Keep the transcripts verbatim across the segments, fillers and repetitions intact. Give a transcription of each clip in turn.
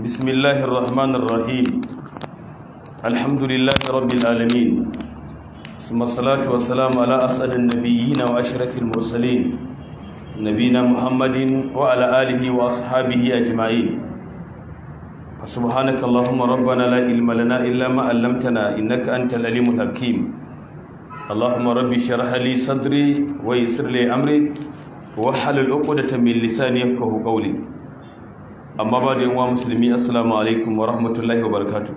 بسم الله الرحمن الرحيم الحمد لله رب العالمين ثم الصلاة والسلام على أسعد النبيين وأشرف المرسلين نبينا محمد وعلى آله وأصحابه أجمعين فسبحانك اللهم ربنا لا علم لنا إلا ما علمتنا إنك أنت العليم الحكيم اللهم ربي اشرح لي صدري ويسر لي أمري واحلل عقدة من لساني يفقهوا قولي amma ba da yawa musulmi assalamu alaikum wa rahmatullahi wa barakatuh.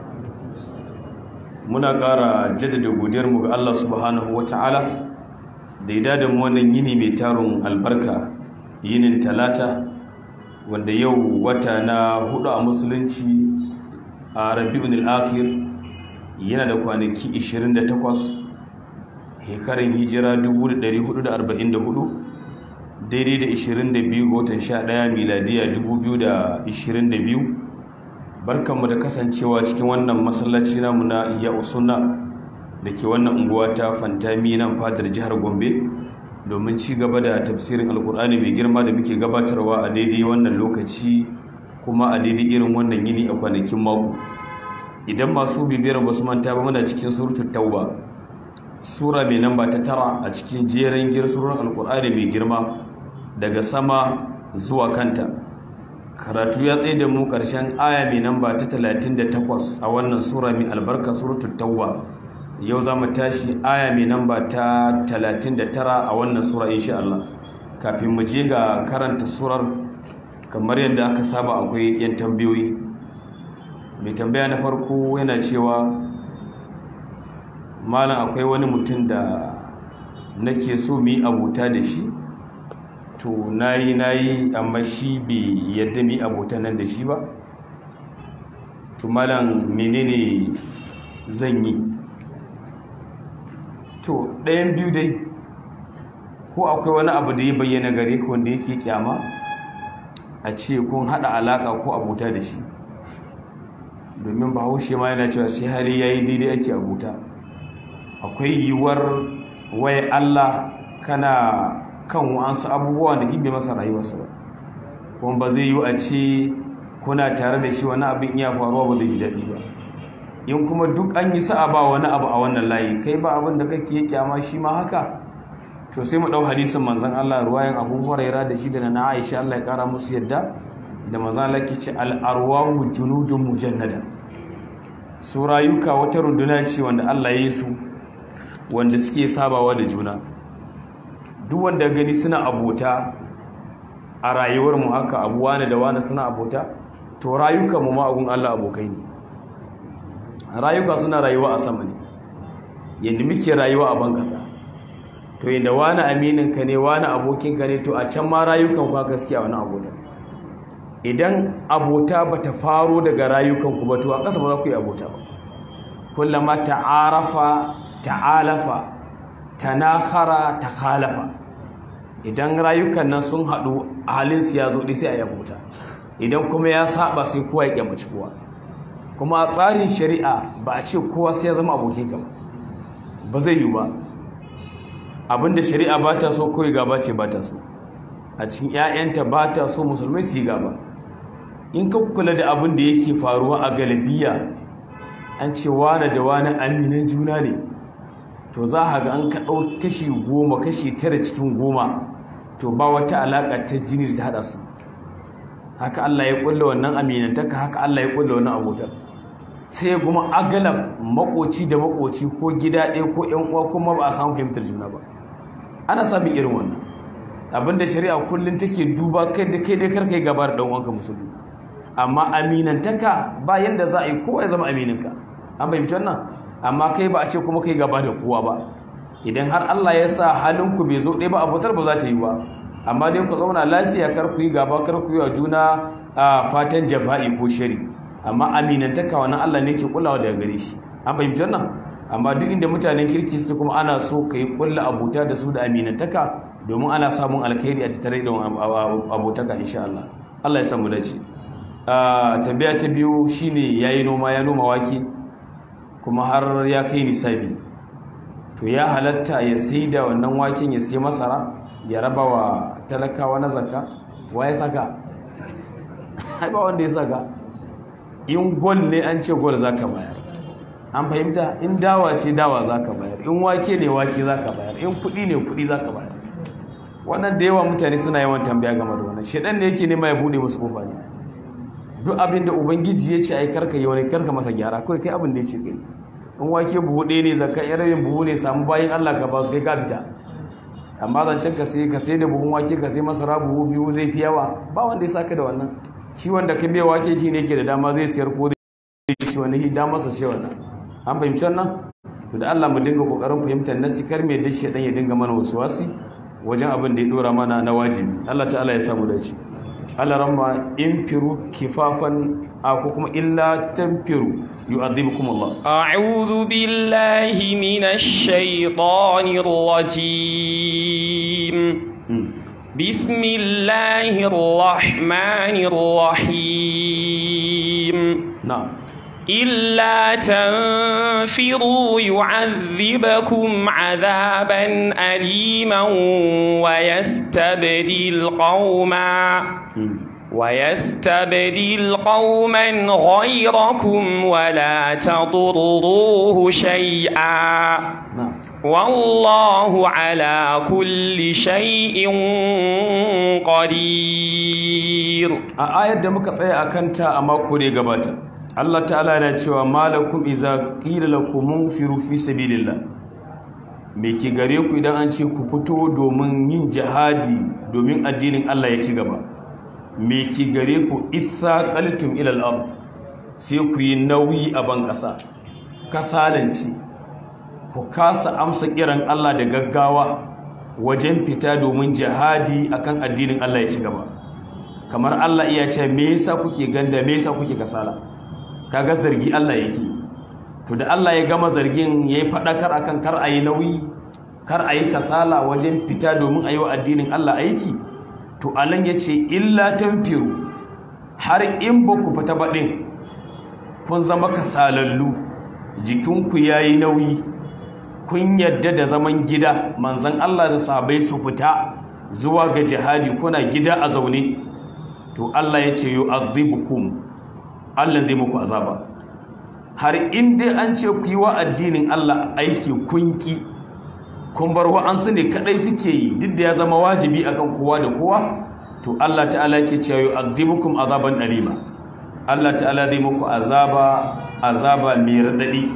Muna ƙara jaddada godiyarmu ga Allah subhanahu wa ta'ala da ya dada mu wannan yini mai tarun albarka, yinin talata wanda yau wata na hudu a musulunci a Rabi'ul Akhir yana da kwanaki ishirin da takwas, hekarin hijira dubu da ɗari hudu da arba'in da hudu, daidai da ishirin da biyu ga watan sha ɗaya miladiya dubu biyu da ishirin da biyu. Barkanmu da kasancewa cikin wannan masallaci namu na Ihya'u Sunna da ke wannan unguwa ta Fantami nan fadar jihar Gombe domin ci gaba da tafsirin Alkur'ani mai girma da muke gabatarwa a daidai wannan lokaci kuma a daidai irin wannan yini a kwanakin mako. Idan masu bibiyar ba su manta ba, muna cikin suratul Tauba, sura mai namba ta tara a cikin jerin girsurar Alkur'ani mai girma daga sama zuwa kanta. Karatu ya tsaye da mu ƙarshen aya mai namba ta talatin da takwas a wannan sura mai albarka suratul Tauba. Yau za mu tashi aya mai namba ta talatin da tara a wannan sura insha Allah. Kafin mu je ga karanta surar, kamar yadda aka saba akwai yan tambayoyi. Mai tambaya na farko yana cewa, malam akwai wani mutum da nake so mu yi abota da shi, to nayi nayi amma shi bai yadda mu yi abota nan da shi ba, to malam menene zan yi? To ɗayan biyu dai, ko akwai wani abu da ya bayyana gare ku wanda yake kyama a ce kun haɗa alaƙa ko abota da shi, domin bahaushe ma yana cewa sai hali yayi daidai ake abota. Akwai yiwuwar wai Allah kana kan wa'ansu abubuwa da hibe masa rayuwarsa ba, kuma ba zai yi a ce kuna tare da shi wani abin iya faruwa ba zai ji daɗi ba. In kuma duk an yi sa'a ba wani abu a wannan layi, kai ba abin da kake kyama shi ma haka, to sai mu ɗau hadisin manzon Allah ruwayan Abu Hurairah da shi da na Aisha Allah ya ƙara musu yadda, da manzon Allah ke ce al-arwahu junudun mujannada. Su rayuka wata runduna ce wanda Allah ya yi su, wanda suke sabawa da juna. Duk wanda gani suna abota a rayuwarmu haka, abu wani da wani suna abota, to rayukanmu ma abun Allah abokai ne. Rayuka suna rayuwa a sama ne, yadda muke rayuwa a ban ƙasa. To yadda wani amininka ne, wani abokinka ne, to a can ma rayukan kwa gaskiya wani abota. Idan abota ba ta faro daga rayukanku ba, to a ƙasa ba za ku yi abota ba. Kullama ta'arafa ta'alafa tanakhara takhalafa. Idan rayukan nan sun haɗu halin su ya zo dai sai a yabota, idan kuma ya saba sai kowa ya kyamaci kowa. Kuma a tsarin shari'a ba a ce kowa sai ya zama abokin ka ba, ba zai yi ba. Abinda shari'a ba ta so kawai gaba ce ba ta so, a cikin 'ya'yanta ba ta so musulmai su yi gaba. In ka kula da abin da yake faruwa a galibiya, an ce wane da wane aminan juna ne, to za a ga an ka ɗau kashi goma kashi tara cikin goma, to ba wata alaƙa ta jini da ta haɗa su. Haka Allah ya ƙulla wannan aminantaka, haka Allah ya ƙulla wannan abotar. Sai kuma agalab makoci da makoci ko gida ɗaya ko ƴan uwa kuma ba a samu fahimtar juna ba. Ana samun irin wannan. Abinda shari'a kullum take duba kai da kai dai kar kai gaba da ɗan uwanka musulmi. Amma aminantaka ba yanda za a yi kowa ya zama amininka. An fahimci wannan? Amma kai ba a ce kuma kai gaba da kowa ba. Idan har Allah ya sa halinku bai zo ɗaya ba, abotar ba za ta yi ba. Amma dai ku zauna lafiya, kar ku yi gaba, kar ku yi wa juna a fatan jafa'i ko shari. Amma aminantaka wannan Allah ne ke kulawa daga gare shi. An fahimci wannan? Amma duk inda mutanen kirki suke kuma ana so ka yi kulla abota da su da aminantaka, domin ana samun alkhairi a tattare da abotaka insha Allah. Allah ya samu dace. Tambaya ta biyu shine yayi noma ya noma wake kuma har ya kai nisabi, to ya halatta ya sai da wannan waken ya sai masara ya raba wa talakawa na zakka? Wa ya saka? Ai ba wanda ya saka. in gol ne an ce gol za ka bayar, an fahimta, in dawa ce dawa za ka bayar, in wake ne wake za ka bayar, in kuɗi ne kuɗi za ka bayar. Wannan da yawa mutane suna yawan tambaya game da wannan. Shedan da yake nema ya buɗe musu ƙofa ne. Duk abin da ubangiji ya ce ai karka yi wani karka masa gyara, kawai kai abin da ya ce kai. In wake buhu ɗaya ne zakka in rabin buhu ne samu bayan Allah ka ba su kai ka fita. Amma zancen ka sai ka sai da buhun wake ka sai masara buhu biyu zai fi yawa, ba wanda ya saka da wannan. Shi wanda ka biya wake shi ne ke da dama zai siyar ko zai ci wani hidda masa ce wannan. An fahimci wannan? To da Allah mu dinga kokarin fahimtar nasi, kar me da shi dan ya dinga mana wasuwasi wajen abin da ya dora mana na wajibi. Allah ta'ala ya samu dace. Allah ramma infiru kifafan a ko kuma illa tanfiru yu'adhibukum Allah. A'udhu billahi minash shaitanir rajim. Bismillahir rahmanir rahim. Na'am. إلا تنفروا يعذبكم عذابا أليما ويستبدل قوما ويستبدل قوما غيركم ولا تضروه شيئا والله على كل شيء قدير. آية da muka tsaya akan ta a mako da gabata, Allah ta'ala yana cewa malakum iza qila lakum munfiru fi sabilillah. Me ki gare ku idan an ce ku fito domin yin jihadi domin addinin Allah ya ci gaba? Me ki gare ku idza qaltum ila al-ard, sai ku yi nauyi a ban kasa, kasalanci, ku kasa amsa kiran Allah da gaggawa wajen fita domin jihadi akan addinin Allah ya ci gaba. Kamar Allah iya ce me yasa kuke ganda, me yasa kuke kasala? Kaga zargi Allah yake. To da Allah ya gama zargin yayi fadakar akan kar ayi nauyi, kar ayi kasala wajen fita domin ayi wa addinin Allah aiki, to alan yace illa tanfiru, har in ba ku fita ba din kun zama kasalallu, jikinku yayi nauyi, kun yadda da zaman gida, manzon Allah da sahabbai su fita zuwa ga jihadi kuna gida a zaune, to Allah yace yu'adhibukum, Allah zai muku azaba. Har in dai an ce ku yi wa addinin Allah aiki kunki, kun bar wa'ansu ne kadai suke yi, duk da ya zama wajibi akan kowa da kowa, to Allah ta'ala yake cewa yu'adhibukum azaban alima. Allah ta'ala zai muku azaba, azaba mai radadi,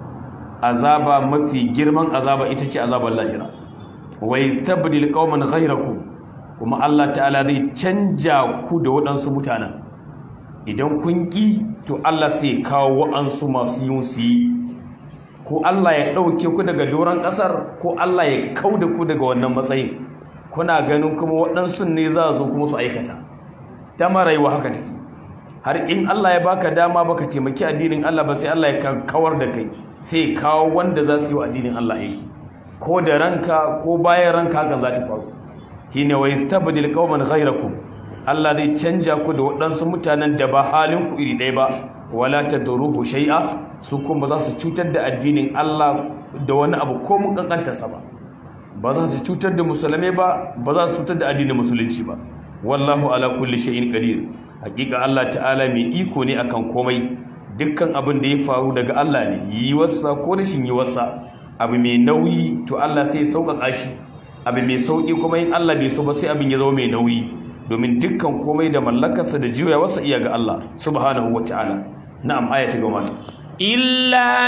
azaba mafi girman azaba ita ce azaban lahira. Wa yastabdil qauman ghayrakum, kuma Allah ta'ala zai canja ku da waɗansu mutanen. Idan kun ƙi, to Allah sai kawo wa'ansu masu yin su yi, ko Allah ya ɗauke ku daga doron ƙasar, ko Allah ya kau da ku daga wannan matsayin. Kuna ganin kuma waɗansu ne za a zo kuma su aikata. Dama rayuwa haka take. Har in Allah ya baka dama baka taimaki addinin Allah ba, sai Allah ya kawar da kai, sai ya kawo wanda za su yi wa addinin Allah aiki, ko da ranka ko bayan ranka haka za ta faru. Shine wa yastabdil qauman ghayrakum, Allah zai canja ku da waɗansu mutanen da ba halin ku iri ɗaya ba, wala tadruhu shay'a, su kuma za su cutar da addinin Allah da wani abu ko mun kankanta sa ba. Ba za su cutar da musulmai ba, ba za su cutar da addinin musulunci ba. Wallahu ala kulli shay'in qadir. Hakika Allah ta'ala mai iko ne akan komai. Dukkan abin da ya faru daga Allah ne, yi wasa ko rashin yi wasa. Abu mai nauyi to Allah sai ya sauƙaƙa shi. Abu mai sauƙi kuma in Allah bai so ba sai abin ya zama mai nauyi. Domin dukkan komai da mallakarsa da juyawarsa iya ga Allah subhanahu wa ta'ala. Na'am, aya ta gaba. إلا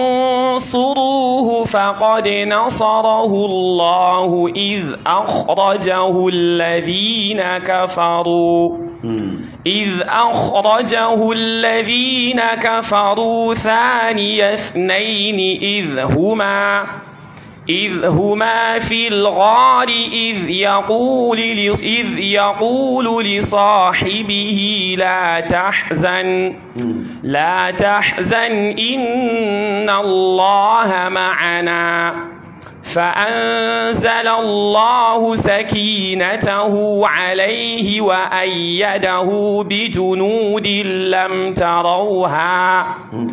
تنصروه فقد نصره الله إذ أخرجه الذين كفروا إذ أخرجه الذين كفروا ثاني اثنين إذ هما إذ هما في الغار إذ يقول إذ يقول لصاحبه لا تحزن لا تحزن إن الله معنا فأنزل الله سكينته عليه وأيده بجنود لم تروها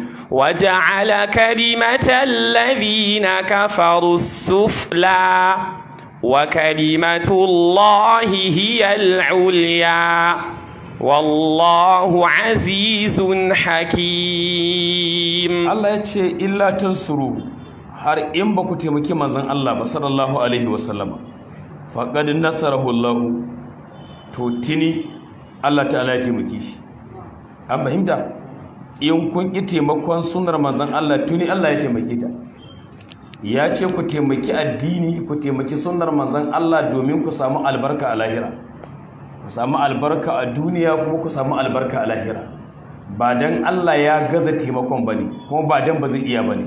وجعل كلمة الذين كفروا السفلى وكلمة الله هي العليا والله عزيز حكيم. Allah ya ce illa tansuru, har in ba ku taimaki manzon Allah ba sallallahu alaihi wasallama faqad nasarahu Allah, to tini Allah ta'ala ya taimake shi. An fahimta? In kun ki taimakon sunnar manzon Allah tuni Allah ya taimake ta. Ya ce ku taimaki addini, ku taimaki sunnar manzon Allah domin ku samu albarka a lahira, ku samu albarka a duniya kuma ku samu albarka a lahira. Ba dan Allah ya gaza taimakon bane, kuma ba dan ba zai iya bane.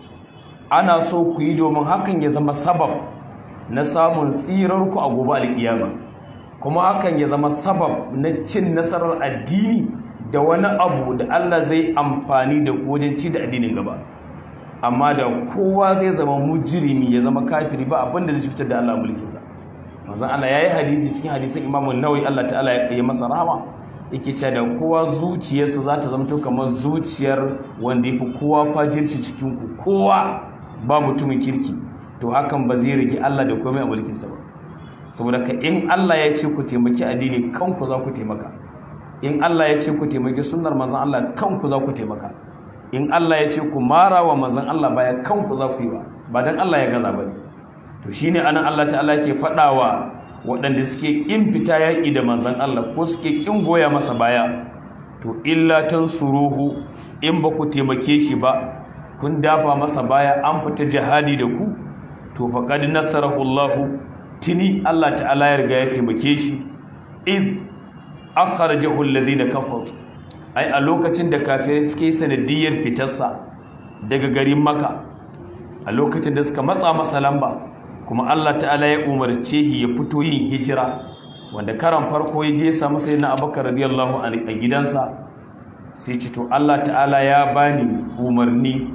Ana so ku yi domin hakan ya zama sabab na samun tsirar ku a gobe alkiyama, kuma hakan ya zama sabab na cin nasarar addini da wani abu da Allah zai amfani da ku wajen ci da addinin gaba. Amma da kowa zai zama mujrimi, ya zama kafiri, ba abin da zai cutar da Allah mulkinsa. Manzon Allah yayi hadisi cikin hadisin Imam An-Nawawi, Allah ta'ala ya yi masa rahama, yake cewa da kowa zuciyarsa za ta zama kamar zuciyar wanda yafi kowa fajirci cikin ku, kowa ba mutumin kirki, to hakan ba zai rage Allah da komai a mulkinsa ba. Saboda ka in Allah ya ce ku taimaki addini, kanku za ku taimaka. In Allah ya ce ku taimaki sunnar manzon Allah, kanku za ku taimaka. In Allah ya ce ku mara wa manzon Allah baya, kanku za ku yi ba, ba dan Allah ya gaza bane. To shine anan Allah ta'ala yake fadawa waɗanda suke in fita yaƙi da manzon Allah ko suke kin goya masa baya, to illa tansuruhu, in ba ku taimake shi ba, kun dafa masa baya, an fita jihadi da ku, to faqad nasarahu Allah, tini Allah ta'ala ya riga ya taimake shi. id akhrajahu alladhina kafaru, ai a lokacin da kafirai suke sanadiyar fitarsa daga garin Makka, a lokacin da suka matsa masa lamba, kuma Allah ta'ala ya umarce shi ya fito yin hijira, wanda karan farko ya je samu sayyidina Abubakar radiyallahu anhu a gidansa, sai ce to Allah ta'ala ya bani umarni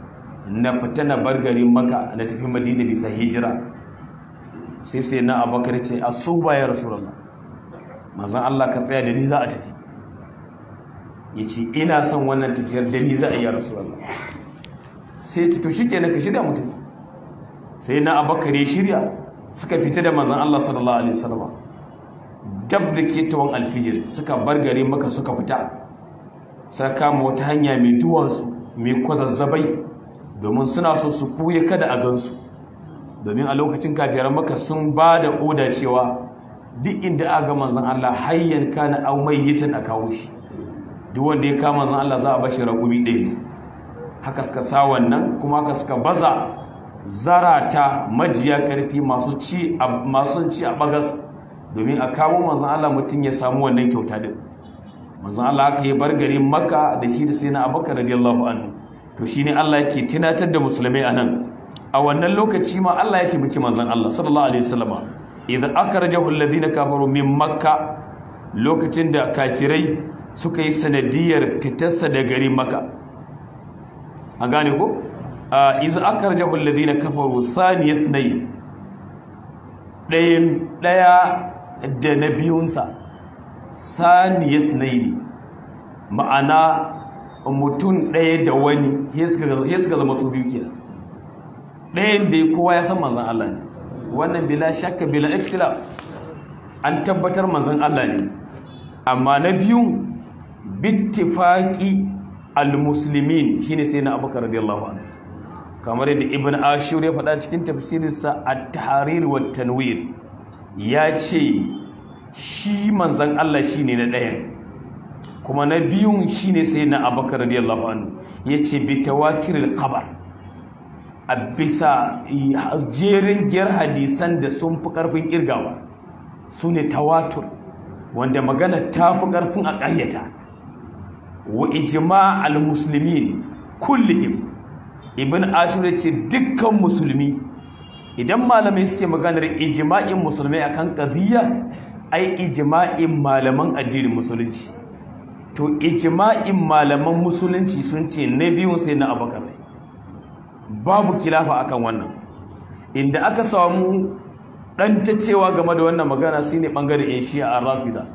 na fita na bar garin Makka na tafi Madina bisa hijira. Sai sayyidina Abubakar ce asuba ya rasulullah, manzon Allah ka tsaya da ni za a tafi. Yace ina son wannan tafiyar da ni za a yi ya rasulullah. Sai ce to shikenan ka shirya mutum. Sai na Abubakar ya shirya, suka fita da manzon Allah sallallahu alaihi wasallam dab da ketawan alfijir, suka bar gari Makka suka fita, suka kama wata hanya mai duwatsu mai kwazazzabai, domin suna so su kuye kada a gansu. Domin a lokacin kafiran Makka sun ba da oda cewa duk inda aka ga manzon Allah hayyan kana aw mayyitan a kawo shi, duk wanda ya kama manzon Allah za a bashi raƙumi ɗaya. Haka suka sa wannan, kuma haka suka baza zarata majiya karfi masu ci masu ci a bagas, domin a kawo manzon Allah mutum ya samu wannan kyauta din. Manzon Allah aka yi bar garin Makka da shi da sayyidina Abubakar radiyallahu anhu. To shine Allah yake tunatar da musulmai anan, a wannan lokaci ma Allah ya taimaki manzon Allah sallallahu alaihi wasallam, idan akhrajahu alladhina kafaru min Makka, lokacin da kafirai suka yi sanadiyar fitarsa da garin Makka. An gane ko? iz akarjahu alladhina kafaru thaniya ithnayn, dayan daya da na biyunsa, thaniya ithnayn, ma'ana mutum daya da wani ya suka zama su biyu kenan. Dayan da kowa ya san manzon Allah ne, wannan bila shakka bila ikhtilaf, an tabbatar manzon Allah ne. Amma na biyun bittifaqi almuslimin shine sai na Abubakar radiyallahu anhu, kamar yadda Ibn Ashur ya faɗa cikin tafsirinsa At-Tahrir wa Tanwir, ya ce shi manzon Allah shine na ɗayan, kuma na biyun shine sai na Abubakar radiyallahu anhu. Yace bi tawatiril khabar, a bisa jerin giyar hadisan da sun fi ƙarfin kirgawa, su ne tawatur, wanda magana ta fi ƙarfin a ƙaryata. Wa ijma' al-muslimin kullihim, Ibn Ashur ce dukkan musulmi, idan malamai suke maganar ijma'in musulmai akan qadiyya, ai ijma'in malaman addinin musulunci, to ijma'in malaman musulunci sun ce na biyun sai na Abubakar, babu kilafa akan wannan. Inda aka samu dan tacewa game da wannan magana shine bangaren yan Shi'a Rafida,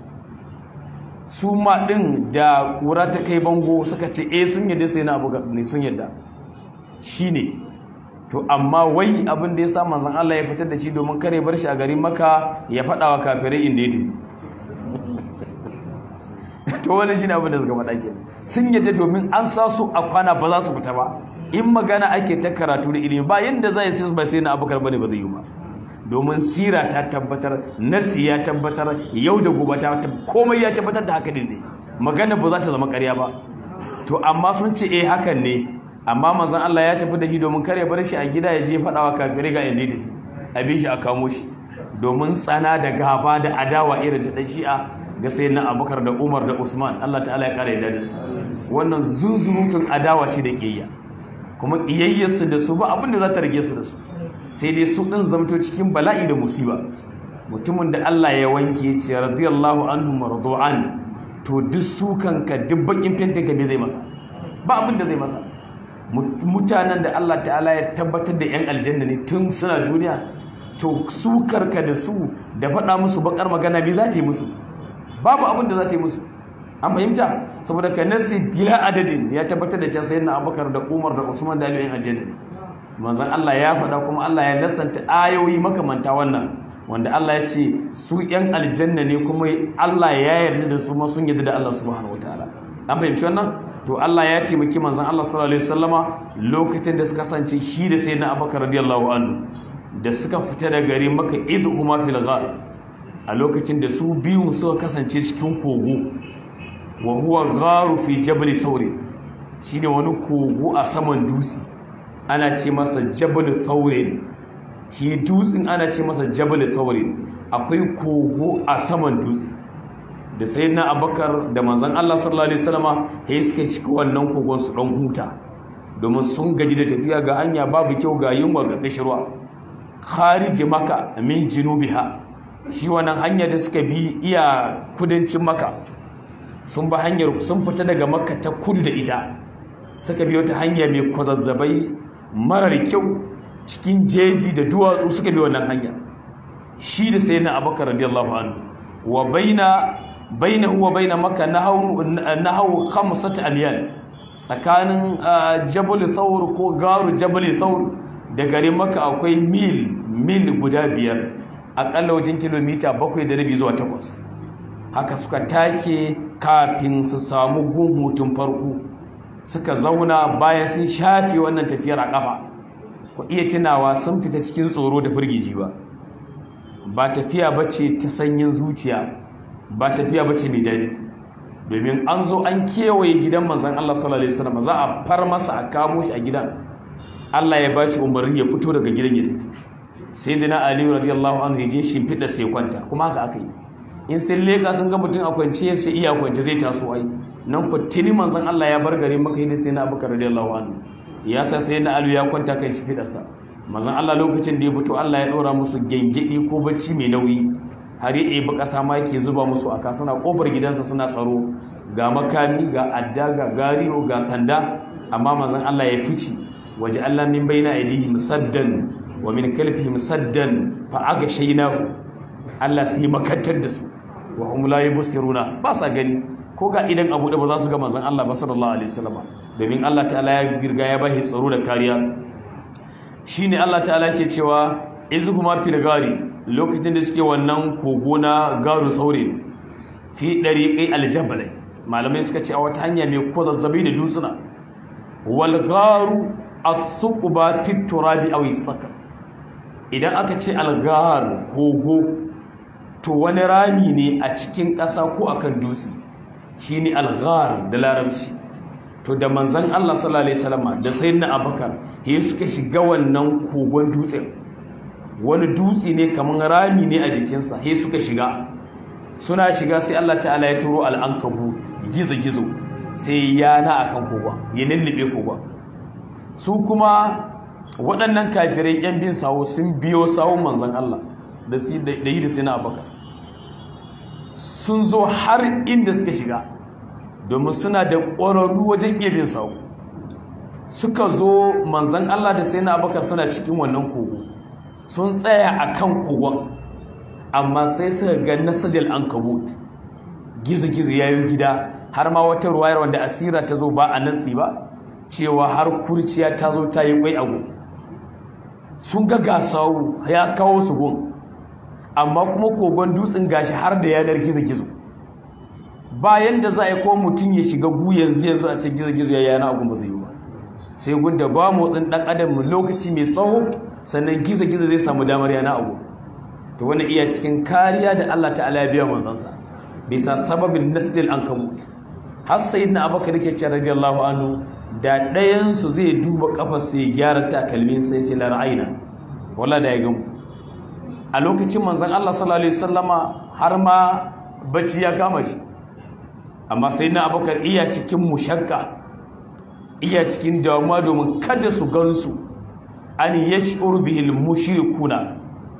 su ma din da kura ta kai bango suka ce eh sun yadda sai na Abubakar ne, sun yadda shine. To amma wai abin da ya sa manzon Allah ya fitar da shi domin kare bar shi a garin Makka ya faɗa wa kafirai inda ya tafi. to wani shine abin da suka faɗa kenan sun yadda domin an sa su a kwana ba za su fita ba in magana ake ta karatu da ilimi ba yanda za a yi ba sai na Abubakar bane ba zai yi ba domin sira ta tabbatar nasi ya tabbatar yau da gobe ta komai ya tabbatar da haka ne magana ba za ta zama ƙarya ba to amma sun ce eh hakan ne amma manzon Allah ya tafi da shi domin kare bar shi a gida ya je faɗawa kafirai ga inda tafi a bi shi a kamo shi domin tsana da gaba da adawa irin ta dan shi'a ga sayyidina Abubakar da Umar da Usman Allah ta'ala ya kare yadda da su wannan zunzurutun adawa ce da kiyayya kuma kiyayyarsu da su ba abin da za ta rage su da su sai dai su din zamto cikin bala'i da musiba mutumin da Allah ya wanke ya ce radiyallahu anhum mardu'an to duk su kanka duk bakin fentin ka me zai masa ba abin da zai masa mutanen da Allah ta'ala ya tabbatar da yan aljanna ne tun suna duniya to su karka da su da faɗa musu bakar magana me za ta yi musu babu abin da za ta yi musu an fahimta saboda ka nasi bila adadin ya tabbatar da cewa sayyidina Abubakar da Umar da Usman da Ali yan aljanna ne manzon Allah ya faɗa kuma Allah ya nasanta ayoyi makamanta wannan wanda Allah ya ce su yan aljanna ne kuma Allah ya yarda da su ma sun yarda da Allah subhanahu wataala an fahimci wannan to Allah ya taimaki manzon Allah sallallahu alaihi wasallama lokacin da suka kasance shi da sayyidina Abubakar radiyallahu anhu da suka fita da gari Makka idhuma fil ghar a lokacin da su biyu suka kasance cikin kogo wa huwa gharu fi jabal thawr shine wani kogo a saman dutse ana ce masa jabal thawr shi dutsen ana ce masa jabal thawr akwai kogo a saman dutse da sayyidina Abubakar da manzon Allah sallallahu alaihi wasallama sai suka cika wannan kogon su dan huta domin sun gaji da tafiya ga hanya babu kyau ga yunwa ga kishirwa kharij Makka min junubiha shi wannan hanya da suka bi iya kudancin Makka sun ba hanyar sun fita daga Makka ta kudu da ita suka bi wata hanya mai kwazazzabai marar kyau cikin jeji da duwatsu suka bi wannan hanya shi da sayyidina Abubakar radiyallahu anhu wa baina bainahu wa baina Makka nahawu nahawu khamsat alyan tsakanin Jabal Thawr ko garu Jabal Thawr da garin Makka akwai mil mil guda biyar akalla wajen kilomita bakwai da rabi zuwa takwas haka suka take kafin su samu gun hutun farko suka zauna bayan sun shafe wannan tafiyar a kafa ku iya tunawa sun fita cikin tsoro da firgici ba ba tafiya bace ta sanyin zuciya ba tafiya bace mai dadi domin an zo an kewaye gidan manzon Allah sallallahu alaihi wasallam za a far masa a kamo shi a gidan Allah ya bashi umarni ya fito daga gidan ya tafi sayyidina Ali radiyallahu anhu yaje shimfida sai kwanta kuma haka aka yi in sai leka sun ga mutum a kwance sai iya kwance zai taso ai nan ko tini manzon Allah ya bar gare maka yi sai na Abubakar radiyallahu anhu ya sa sayyidina Ali ya kwanta kan shimfida sa manzon Allah lokacin da ya fito Allah ya dora musu gengedi ko bacci mai nauyi har ya ebi kasa ma yake zuba musu aka suna kofar gidansa suna tsaro ga makami ga adda ga gariyo ga sanda amma manzon Allah ya fici waje Allah min baina aidihim saddan wa min kalfihim saddan fa agashaynahu Allah sai makantar da su wa hum la yubsiruna ba sa gani ko ga idan abu da ba za su ga manzon Allah ba sallallahu alaihi wasallam domin Allah ta'ala ya girga ya bashi tsaro da kariya shine Allah ta'ala yake cewa izhuma fil gari lokacin da suke wannan kogo na garu saure fi dariqi aljabal malamai suka ce a wata hanya mai kwazazzabi da dutsuna wal garu at-thuqba fi turabi aw as-sakar idan aka ce al-gar kogo to wani rami ne a cikin ƙasa ko akan dutse shine al-ghar da larabci to da manzon Allah sallallahu alaihi wasallam da sayyidina Abubakar he suka shiga wannan kogon dutsen wani dutse ne kaman rami ne a jikinsa he suka shiga suna shiga sai Allah ta'ala ya turo al-ankabu gizo-gizo sai yana akan kogon ya lullube kogon su kuma waɗannan kafirai yan bin sawo sun biyo sawun manzon Allah da yi da sayyidina Abubakar sun zo har inda suka shiga domin suna da ƙwararru wajen iya bin sawo suka zo manzon Allah da sayyidina Abubakar suna cikin wannan kogo sun tsaya a kan kogon amma sai suka ga nasajal ankabut gizo-gizo yayin gida har ma wata ruwayar wanda asira ta zo ba a nasi ba cewa har kurciya ta zo ta yi kwai abu sun ga gasawu ya kawo su gun amma kuma kogon dutsen gashi har da yanar gizo-gizo bayan da za a yi ko mutum ya shiga gu yanzu yanzu a ce gizo-gizo ya yana abu ba zai yi ba sai gunda ba motsin dan adam lokaci mai tsawo sannan gizo-gizo zai samu damar yana abu to wannan iya cikin kariya da Allah ta'ala ya biya manzansa bisa sababin nasdil ankabut har sayyidina Abubakar yake cewa radiyallahu anhu da ɗayan su zai duba kafar sai gyara takalmin sai ce la ra'ayna wallahi da ya gamu a lokacin manzon Allah sallallahu alaihi wasallama har ma bacci ya kama shi amma sayyidina Abubakar iya cikin mushakka iya cikin damuwa domin kada su gansu an yash'ur bihil mushrikuna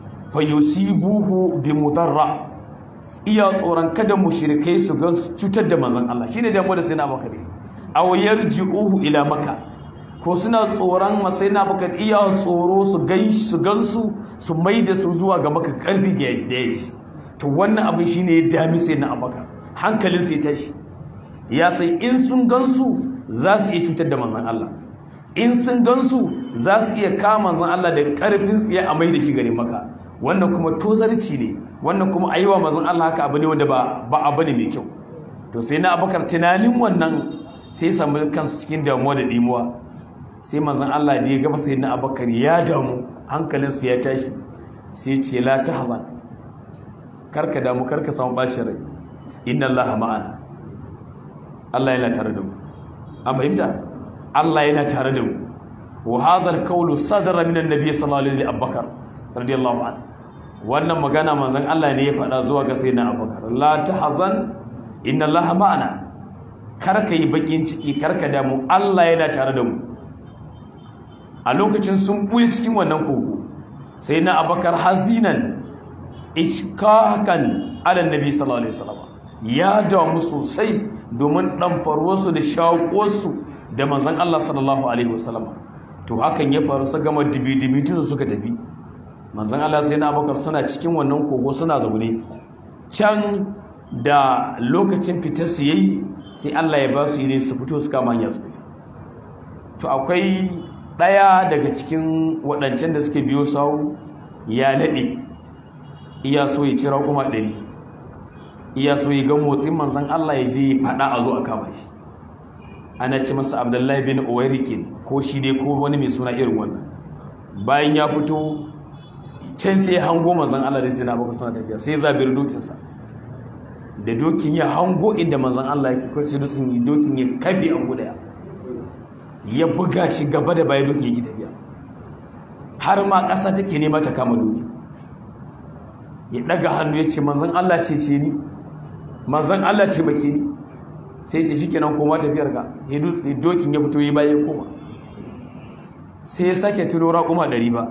fayusibuhu bimudarra iya tsoron kada mushrikai su gan su cutar da manzon Allah shine da mu da sayyidina Abubakar aw yarji'uhu ila Makka ko suna tsoron sayyidina Abubakar iya tsoro su gan su gansu su maida su zuwa ga Makka karbi da yaji to wannan abin shine ya dami sayyidina Abubakar hankalin sai tashi ya sai in sun gansu za su iya cutar da manzon Allah in sun gansu za su iya kama manzon Allah da karfin tsiya a maida shi garin Makka wannan kuma tozarci ne wannan kuma ayiwa manzon Allah haka abu ne wanda ba ba abu ne mai kyau to sai na Abubakar tunanin wannan sai samu kansu cikin damuwa da dimuwa sai manzon Allah da ya gaba sai na Abubakar ya damu hankalinsa ya tashi sai ce la tahzan karka damu karka samu bacin rai inna Allah ma'ana Allah yana tare da mu an fahimta Allah yana tare da mu wa hadha al-qawlu sadara min an-nabi sallallahu alaihi wa Abubakar radiyallahu anhu wannan magana manzon Allah ne ya faɗa zuwa ga sayyidina Abubakar la tahzan inna Allah ma'ana karka yi bakin ciki karka damu Allah yana tare da mu a lokacin sun buye cikin wannan kogo sayyidina Abubakar hazinan ishkakan ala nabi sallallahu alaihi wasallam ya damu sosai domin dan farwarsu da shaƙosu da manzon Allah sallallahu alaihi wasallam to hakan ya faru su gama dibi-dibi tun suka tafi manzon Allah sai na Abubakar suna cikin wannan kogo suna zaune can da lokacin fitar su yayi sai Allah ya ba su ne su fito su kama hanya su tafi to akwai daya daga cikin waɗancan da suke biyo sawu ya nade iya so ya cira kuma ɗari iya so ya ga motsin manzon Allah ya je fada a zo a kama shi ana ce masa Abdullahi bin Uwairikin ko shi dai ko wani mai suna irin wannan bayan ya fito can sai hango manzon Allah da sai na baka suna tafiya sai zabir dokin sa da dokin ya hango inda manzon Allah yake ko sai dokin dokin ya kafe a guda ya buga shi gaba da bayan dokin yake tafiya har ma ƙasa take nema ta kama doki ya daga hannu ya ce manzon Allah ce ce ni manzon Allah ce bake ni sai ce shikenan koma tafiyar ka ya dutse dokin ya fito yi baya koma sai ya sake tuno raƙuma ɗari ba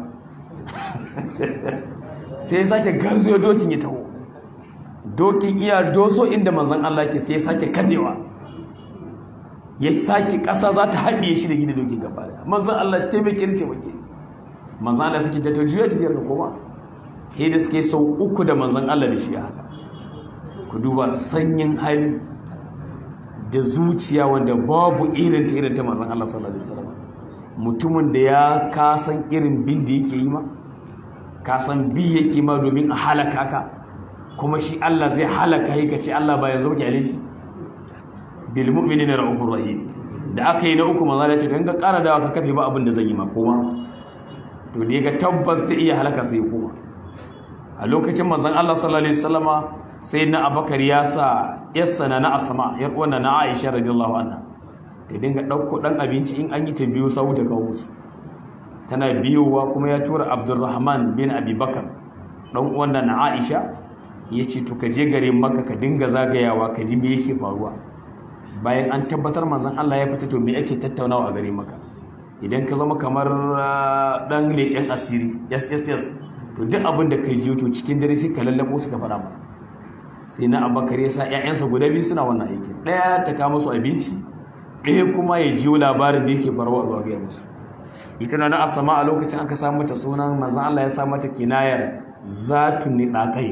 sai ya sake garzo dokin ya taho dokin iya doso inda manzon Allah ke sai ya sake kadewa ya sake ƙasa za ta haɗe shi da gida dokin gaba da manzon Allah taimake ni taimake manzon Allah suke ta juya tafiyar ka koma sai da suke sau uku da manzon Allah da shi haka ku duba sanyin hali da zuciya wanda babu irin ta irin ta manzon Allah sallallahu alaihi wasallam mutumin da ya kasan irin bin da yake yi ma kasan bi yake ma domin a halaka ka kuma shi Allah zai halaka yi ka ce Allah ba yanzu kyale shi bil mu'minina ra'ufur rahim da aka yi na uku manzon Allah ce to in ka ƙara dawa ka kafe ba abin da zan yi ma koma to da ga tabbas sai iya halaka sai koma a lokacin manzon Allah sallallahu alaihi wasallama sai na Abubakar ya sa yassana na Asma yar uwan na Aisha radiyallahu anha ta dinga dauko dan abinci in an yi ta biyo sau ta kawo su tana biyowa kuma ya tura Abdurrahman bin Abi Bakar dan uwan na Aisha yace to ka je garin Makka ka dinga zagayawa ka ji me yake faruwa bayan an tabbatar manzon Allah ya fita to me ake tattaunawa a garin Makka idan ka zama kamar dan leken asiri yes yes yes to duk abin da kai jiyo to cikin dare sai ka lallabo su ka fara ba sai na Abubakar ya sa ƴaƴansa guda biyu suna wannan aikin ɗaya ta kawo musu abinci ɗaya kuma ya jiyo labarin da yake faruwa zuwa ga musu ita na Asma a lokacin aka samu mata sunan manzon Allah ya sa mata kinayar zatun nidaqai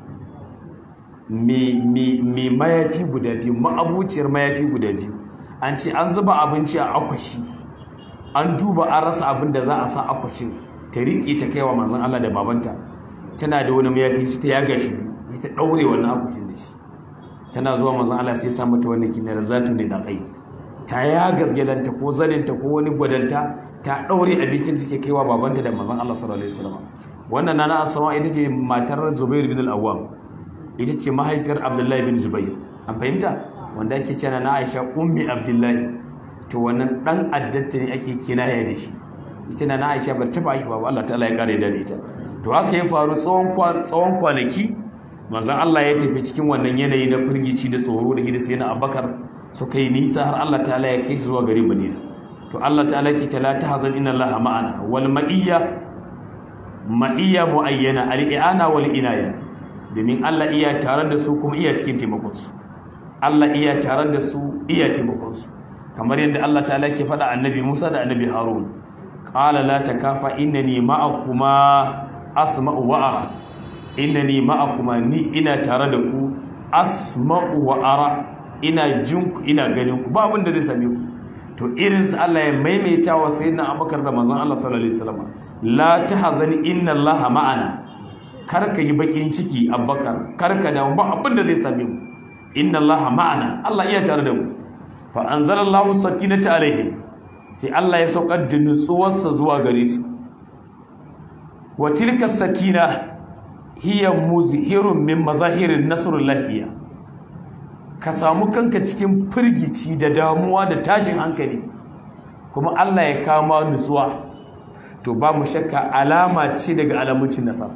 me me me mayafi guda biyu ma'abuciyar mayafi guda biyu an ce an zuba abinci a akwashi an duba an rasa abin da za a sa akwashin ta riƙe ta kaiwa manzon Allah da babanta tana da wani mayafi su ta yaga shi ta daure wannan akwashin da shi tana zuwa manzon Allah sai ya sa mata wannan kinar zatu ne da kai ta ya gasgelanta ko zaninta ko wani gwadanta ta daure abincin take kaiwa babanta da manzon Allah sallallahu alaihi wasallam wannan nana Asma ita ce matar Zubair bin al-Awwam ita ce mahaifiyar Abdullahi bin Zubair an fahimta wanda ake cewa na Aisha ummi Abdullahi to wannan dan addanta ne ake kinaya da shi ita na Aisha bar ta haihuwa ba Allah ta'ala ya kare da ita to haka ya faru tsawon tsawon kwanaki manzon Allah ya tafi cikin wannan yanayi na firgici da tsoro da hidda sai na Abubakar suka yi nisa har Allah ta'ala ya kai su zuwa garin Madina to Allah ta'ala ke ta la tahzan inna Allah ma'ana wal ma'iyya ma'iyya muayyana al-i'ana wal inaya domin Allah iya tare da su kuma iya cikin taimakon su Allah iya tare da su iya taimakon su kamar yadda Allah ta'ala ke faɗa annabi Musa da annabi Harun qala la takafa innani ma'akuma asma'u wa ara innani ma'akuma ni ina tare da ku asma'u wa ara ina jin ku ina ganin ku ba abin da zai same ku to irin su Allah ya maimaita wa sayyidina Abubakar da manzon Allah sallallahu alaihi wasallam la tahzan inna Allah ma'ana karka yi bakin ciki Abubakar karka da ba abin da zai same mu inna Allah ma'ana Allah iya tare da mu fa anzalallahu sakinata alaihim sai Allah ya saukar da nutsuwarsa zuwa gare su wa tilka sakina hiya muzhirun min mazahirin nasrullahi ka samu kanka cikin firgici da damuwa da tashin hankali kuma Allah ya kama nutsuwa to ba mu shakka alama ce daga alamuncin nasara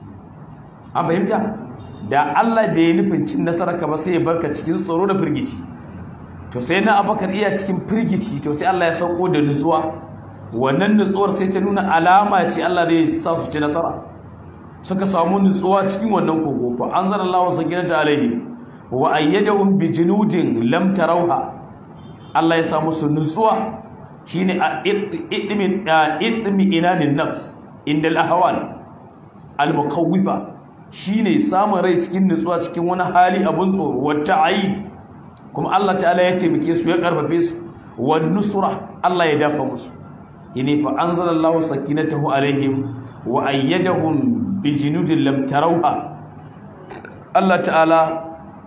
an fahimta da Allah bai nufin cin nasara ka ba sai ya barka cikin tsoro da firgici to sai na Abubakar iya cikin firgici to sai Allah ya sauko da nutsuwa wannan nutsuwar sai ta nuna alama ce Allah zai sa su ci nasara suka samu nutsuwa cikin wannan kogo fa anzalallahu sakinata alaihim wa ayyadahum bi junudin lam tarawha Allah ya sa musu nutsuwa shine idmin idmi inanin nafs inda al-ahwal al-mukawwifa shine samun rai cikin nutsuwa cikin wani hali abun tsoro wata ayi kuma Allah ta'ala ya taimake su ya karfafe su wan nusra Allah ya dafa musu yene fa anzalallahu sakinatahu alaihim wa ayyadahum bi junudin lam tarawha Allah ta'ala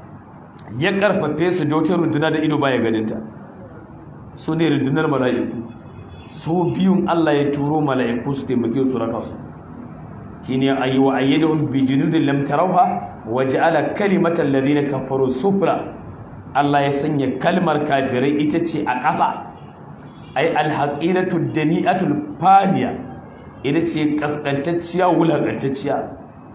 ya karfafe su da wata runduna da ido baya ganinta su ne rundunar mala'iku su biyun Allah ya turo mala'iku su taimake su raka su shine ayi wa ayyadahum bi junudin lam tarawha wa ja'ala kalimatal ladina kafaru sufla Allah ya sanya kalmar kafirai ita ce a ƙasa ai alhaqilatu dani'atul faniya ita ce kaskantacciya wulakantacciya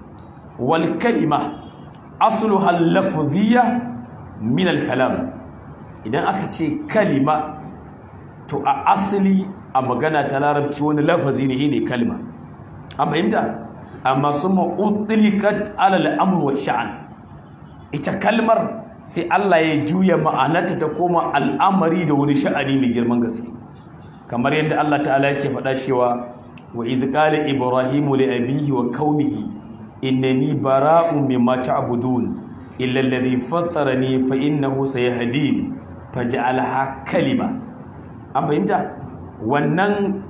wal kalima asluha al-lafziyya min al-kalam idan aka ce kalima to a asali a magana ta larabci wani lafazi ne ne kalma an fahimta amma summa utliqat ala al-amr wa sha'an ita kalmar sai Allah ya juya ma'anarta ta koma al'amari da wani sha'ani mai girman gaske kamar yadda Allah ta'ala yake faɗa cewa wa iz qala ibrahimu li abihi wa qaumihi innani bara'un mimma ta'budun illa alladhi fattarani fa innahu sayahdin faj'alha kalima an fahimta wannan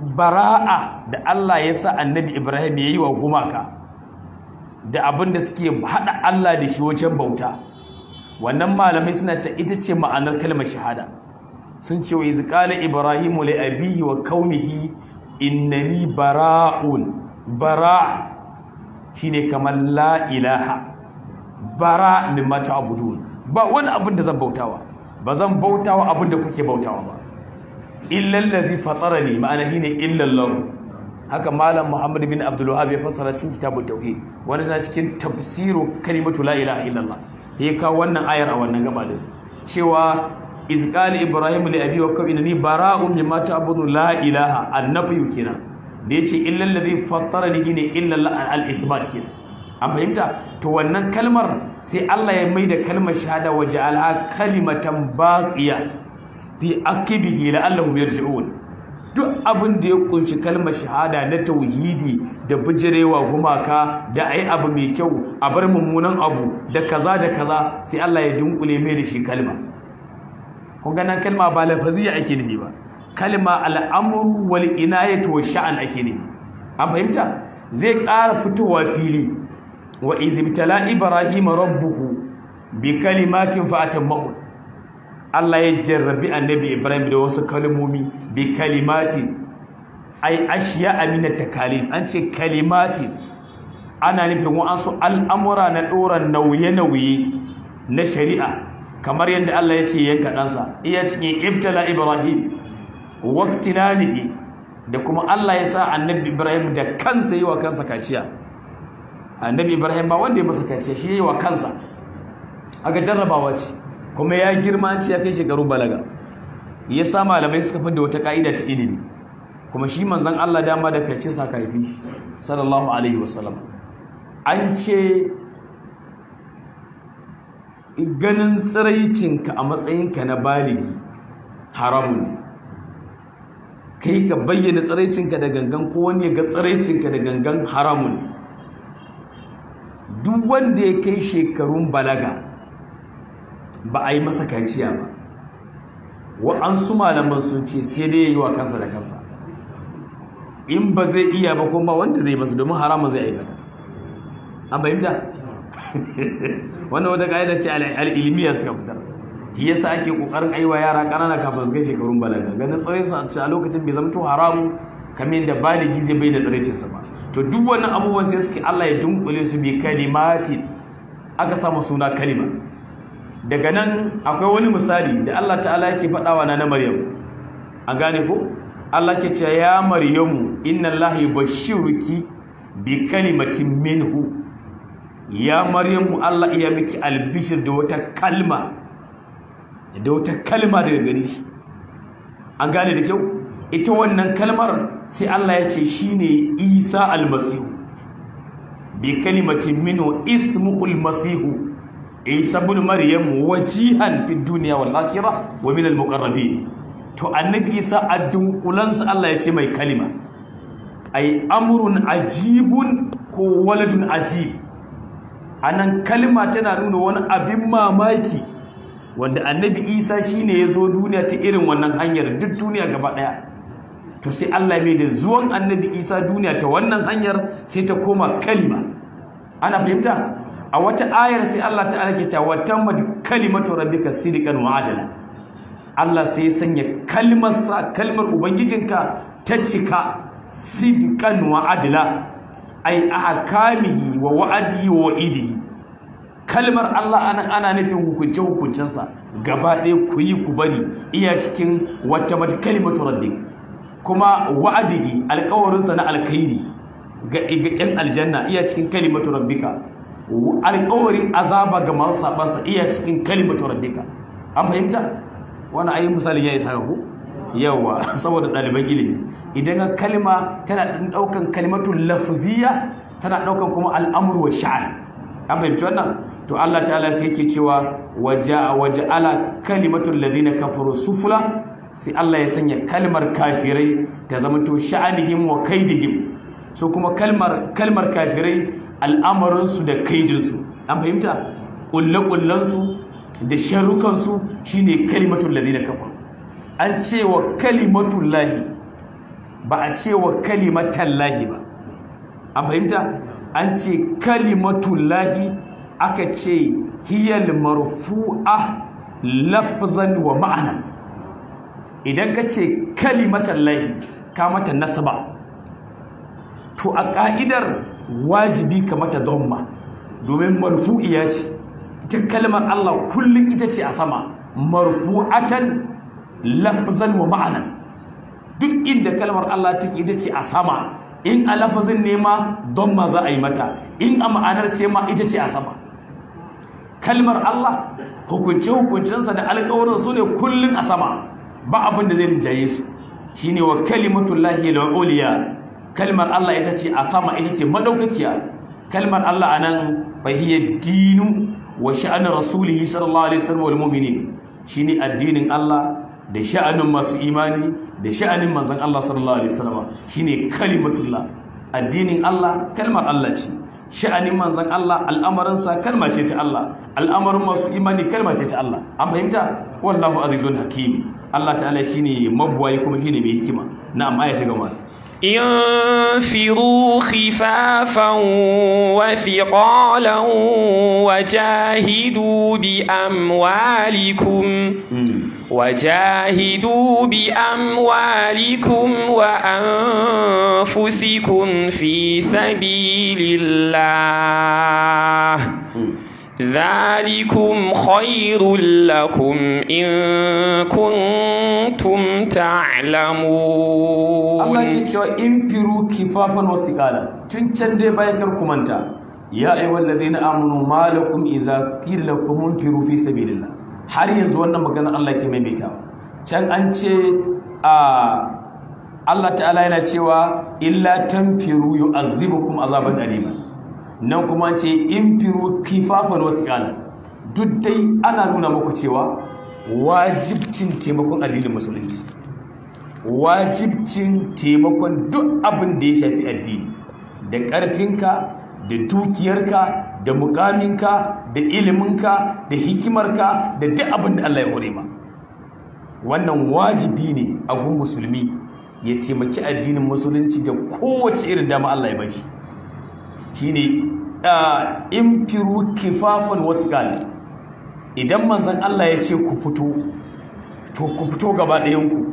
bara'a da Allah ya sa annabi Ibrahim yayi wa gumaka da abin da suke hada Allah da shi wajen bauta wannan malamai suna ce ita ce ma'anar kalmar shahada sun ce wa iz qala ibrahimu li abihi wa qaumihi innani bara'un bara' shine kamar la ilaha bara mimma ta'budun ba wani abin da zan bautawa ba zan bautawa abin da kuke bautawa ba illa allazi fatarani ma'ana shine illa Allah haka malam Muhammad bin Abdul Wahhab ya fassara cikin kitabut tauhid wanda na cikin tafsiru kalimatu la ilaha illa Allah ya kawo wannan ayar a wannan gaba din cewa iz qala ibrahim li abi wa qawmi inni bara'un mimma ta'budu la ilaha annafi kenan da yace illa allazi fattarani ne illa al-isbat kenan an fahimta to wannan kalmar sai Allah ya maida kalmar shahada wa ja'alha kalimatan baqiya fi akibihi la'allahum yarji'un duk abin da ya kunshi kalmar shahada na tauhidi da bijirewa gumaka da ai abu mai kyau a bar mummunan abu da kaza da kaza sai Allah ya dunkule mai da shi kalma kun ga nan kalma ba lafaziya ake nufi ba kalma al'amru wal inayatu wa sha'an ake nufi an fahimta zai ƙara fitowa fili wa izibtala ibrahim rabbuhu bi kalimatin fa atammahu Allah ya jarrabi annabi Ibrahim da wasu kalmomi bi kalimatin ai ashiya amina takalif an ce kalimatin ana nufin wa'ansu al'amura na ɗoran nauye-nauye na shari'a kamar yadda Allah ya ce yanka ɗansa iya cikin ibtala Ibrahim waqtinanihi da kuma Allah ya sa annabi Ibrahim da kansa yi wa kansa kaciya annabi Ibrahim ba wanda ya masa kaciya shi yi wa kansa aka jarrabawa ce kuma ya girma an ce ya kai shekaru balaga ya sa malamai suka fidda wata ka'ida ta ilimi kuma shi manzon Allah dama da kace sa kaifi sallallahu alaihi wasallam an ce ganin tsiraicinka a matsayinka na baligi haramun ne kai ka bayyana tsiraicinka da gangan ko wani ya ga tsiraicinka da gangan haramun ne duk wanda ya kai shekarun balaga ba a yi masa kaciya ba wa'ansu malaman sun ce sai dai ya yi wa kansa da kansa in ba zai iya ba kuma wanda zai masu domin haramun zai aikata an fahimta wannan wata ƙa'ida ce al'ilmiya suka fitar shi yasa ake ƙoƙarin aiwa yara ƙanana kafin su kai shekarun balaga ganin tsaraicin a lokacin bai zamto haramu kamar yadda baligi zai bai da tsaraicinsa ba to duk wannan abubuwan sai suke Allah ya dunkule su bi kalimati aka samu suna kalima daga nan akwai wani misali da Allah ta'ala yake faɗawa na na Maryam an gane ko Allah ke ce ya Maryamu inna Allah yubashshiruki bi kalimatin minhu ya Maryamu Allah iya miki albishir da wata kalma da wata kalma daga gare shi an gane da kyau ita wannan kalmar sai Allah ya ce shine Isa almasihu bi kalimatin minhu ismuhu almasihu Isa ibn Maryam wajihan fi dunya wal akhirah wa min almuqarrabin to annabi Isa addunkulansa Allah ya ce mai kalima ai amrun ajibun ko waladun ajib anan kalima tana nuna wani abin mamaki wanda annabi Isa shine yazo duniya ta irin wannan hanyar duk duniya gaba daya to sai Allah mai da zuwan annabi Isa duniya ta wannan hanyar sai ta koma kalima ana fahimta a wata ayar sai Allah ta'ala ke cewa tammat kalimatu rabbika sidqan wa adala Allah sai ya sanya kalmar sa kalmar ubangijinka ta cika sidqan wa adala ai ahkamihi wa wa'adihi wa wa'idihi kalmar Allah ana ana nufin hukunce hukuncensa gaba ɗaya ku yi ku bari iya cikin wata mata kalimatu rabbik kuma wa'adihi alƙawarinsa na alkhairi ga ɗan aljanna iya cikin kalimatu rabbika alƙawarin azaba ga masu sabansa iya cikin kalimatu rabbika an fahimta wannan ayi misali ya isa ku yawa saboda ɗaliban ilimi idan ka kalma tana ɗaukan kalimatun lafziya tana ɗaukan kuma al'amru wa sha'an an fahimci wannan to Allah ta'ala sai yake cewa waja waja'ala kalimatul ladina kafaru sufla sai Allah ya sanya kalmar kafirai ta zama to sha'anihim wa kaidihim so kuma kalmar kalmar kafirai al'amarin su da kaidin su an fahimta kullakullan su da sharrukan su shine kalimatul ladina kafaru an ce wa kalimatul lahi ba a ce wa kalimatan lahi ba an fahimta an ce kalimatul lahi aka ce hiyal marfu'a lafzan wa ma'ana idan ka ce kalimatan lahi ka mata nasaba to a ka'idar wajibi ka mata dhamma domin marfu'iya ce ita kalmar Allah kullum ita ce a sama marfu'atan lafzan wa ma'ana duk inda kalmar Allah take ita ce a sama in a lafazin ne ma don ma za a yi mata in a ma'anar ce ma ita ce a sama kalmar Allah hukunce-hukuncensa da alƙawarin su ne kullum a sama ba abin da zai rinjaye su shine wa kalimatullahi al-uliya kalmar Allah ita ce a sama ita ce madaukakiya kalmar Allah anan fahiya dinu wa sha'anin rasulihi sallallahu alaihi wasallam wal mu'minin shine addinin Allah da sha'anin masu imani da sha'anin manzon Allah sallallahu alaihi wasallam shine kalimatullah addinin Allah kalmar Allah ce sha'anin manzon Allah al'amarinsa kalma ce ta Allah al'amarin masu imani kalma ce ta Allah an fahimta wallahu azizun hakim Allah ta'ala shine mabwayi kuma shine mai hikima na'am aya ta gama انفروا خفافا وثقالا وجاهدوا بأموالكم وجاهدوا بأموالكم وأنفسكم في سبيل الله ذلكم خير لكم إن كنتم تعلمون. Allah ke cewa infiru kifafan wa siqala tun can dai bayan kar ku manta ya ayyuhal ladina amanu malakum idza qila lakum infiru fi sabilillah. Har yanzu wannan magana Allah ke maimaita can an ce a Allah ta'ala yana cewa illa tanfiru yu'azzibukum azaban aliman, nan kuma an ce infiru kifafan wa siqala. Duk dai ana nuna muku cewa wajibcin taimakon addinin musulunci, wajibcin taimakon duk abin da ya shafi addini, da ƙarfinka da dukiyarka da mukaminka da iliminka da hikimarka da duk abin da Allah ya hore ma. Wannan wajibi ne a gun musulmi ya taimaki addinin musulunci da kowace irin dama Allah ya bashi. Shine infiru kifafan wasqala. Idan manzon Allah ya ce ku fito, to ku fito gaba ɗayan ku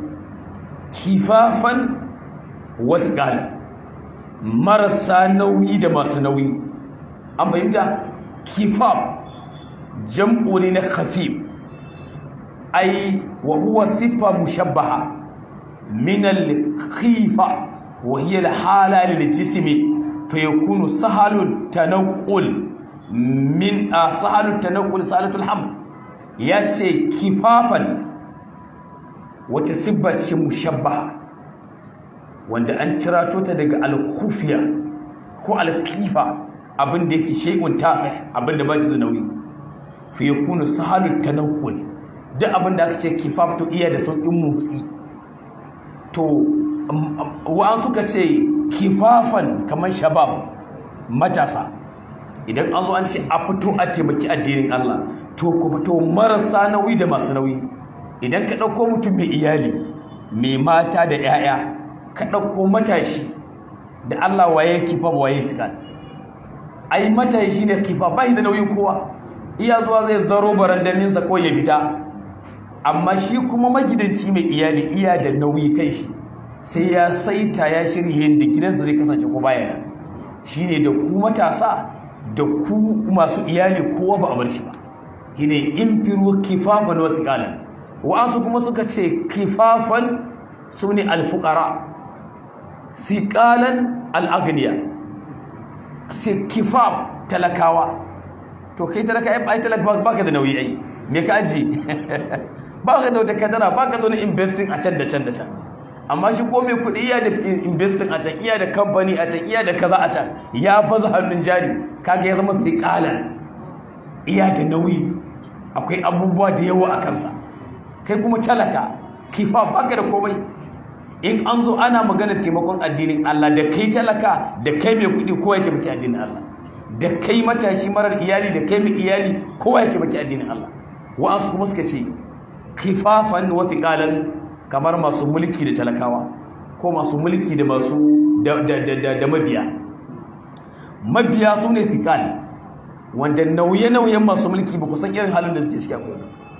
kifafan wasqala, marasa nauyi da masu nauyi. An fahimta? Kifaf jam'u ne na khafif, ai wa huwa sifa mushabbaha min al-khifa wa hiya al-hala lil-jismi fa yakunu sahalun tanqul min sahalun tanqul salatul hamd. yace kifafan wata siffa ce mushabbaha wanda an cirato ta daga al-khufiya ko al-khifa, abin da yake shay'un tafi, abin da ba shi da nauyi. fa yakunu sahalut tanqul, duk abin da aka ce kifaf to iya da sauƙin motsi. To wa'an suka ce kifafan kamar shabab, matasa. Idan an zo an ce a fito a taimaki addinin Allah, to ku fito marasa nauyi da masu nauyi. Idan ka ɗauko mutum mai iyali, mai mata da 'ya'ya, ka ɗauko matashi da Allah waye kifaf waye sigal. Ai matashi ne kifaf, ba shi da nauyin kowa, iya zuwa zai zaro barandaninsa ko ya fita. Amma shi kuma magidanci mai iyali iya da nauyi kai shi, sai ya saita ya shirye yadda gidansa zai kasance ko baya. Shine da ku matasa da ku masu iyali kowa ba a bar shi ba. Shine infiru kifafan wa siqalan. Wa'ansu kuma suka ce kifafan sune alfuqara, siqalan al-aghniya. Sai kifaf talakawa. To kai talaka ai talaka baka da nauyi ai. Me ka aji? Ba ka da wata kadara, ba ka da wani investing a can da can da can. Amma shi ko mai kuɗi iya da investing a can, iya da kamfani a can, iya da kaza a can, ya baza hannun jari, kaga ya zama thiqalan, iya da nauyi, akwai abubuwa da yawa a kansa. Kai kuma talaka kifa, baka da komai. In an zo ana magana taimakon addinin Allah, da kai talaka da kai mai kuɗi kowa ya taimaki addinin Allah, da kai matashi marar iyali da kai mai iyali kowa ya taimaki addinin Allah. Wa'ansu kuma suka ce kifafan wa thiqalan, kamar masu mulki da talakawa, ko masu mulki da masu da da da, da mabiya. Mabiya su ne thiqal, wanda nauye-nauyen masu mulki ba ku san irin halin da suke ciki akwai.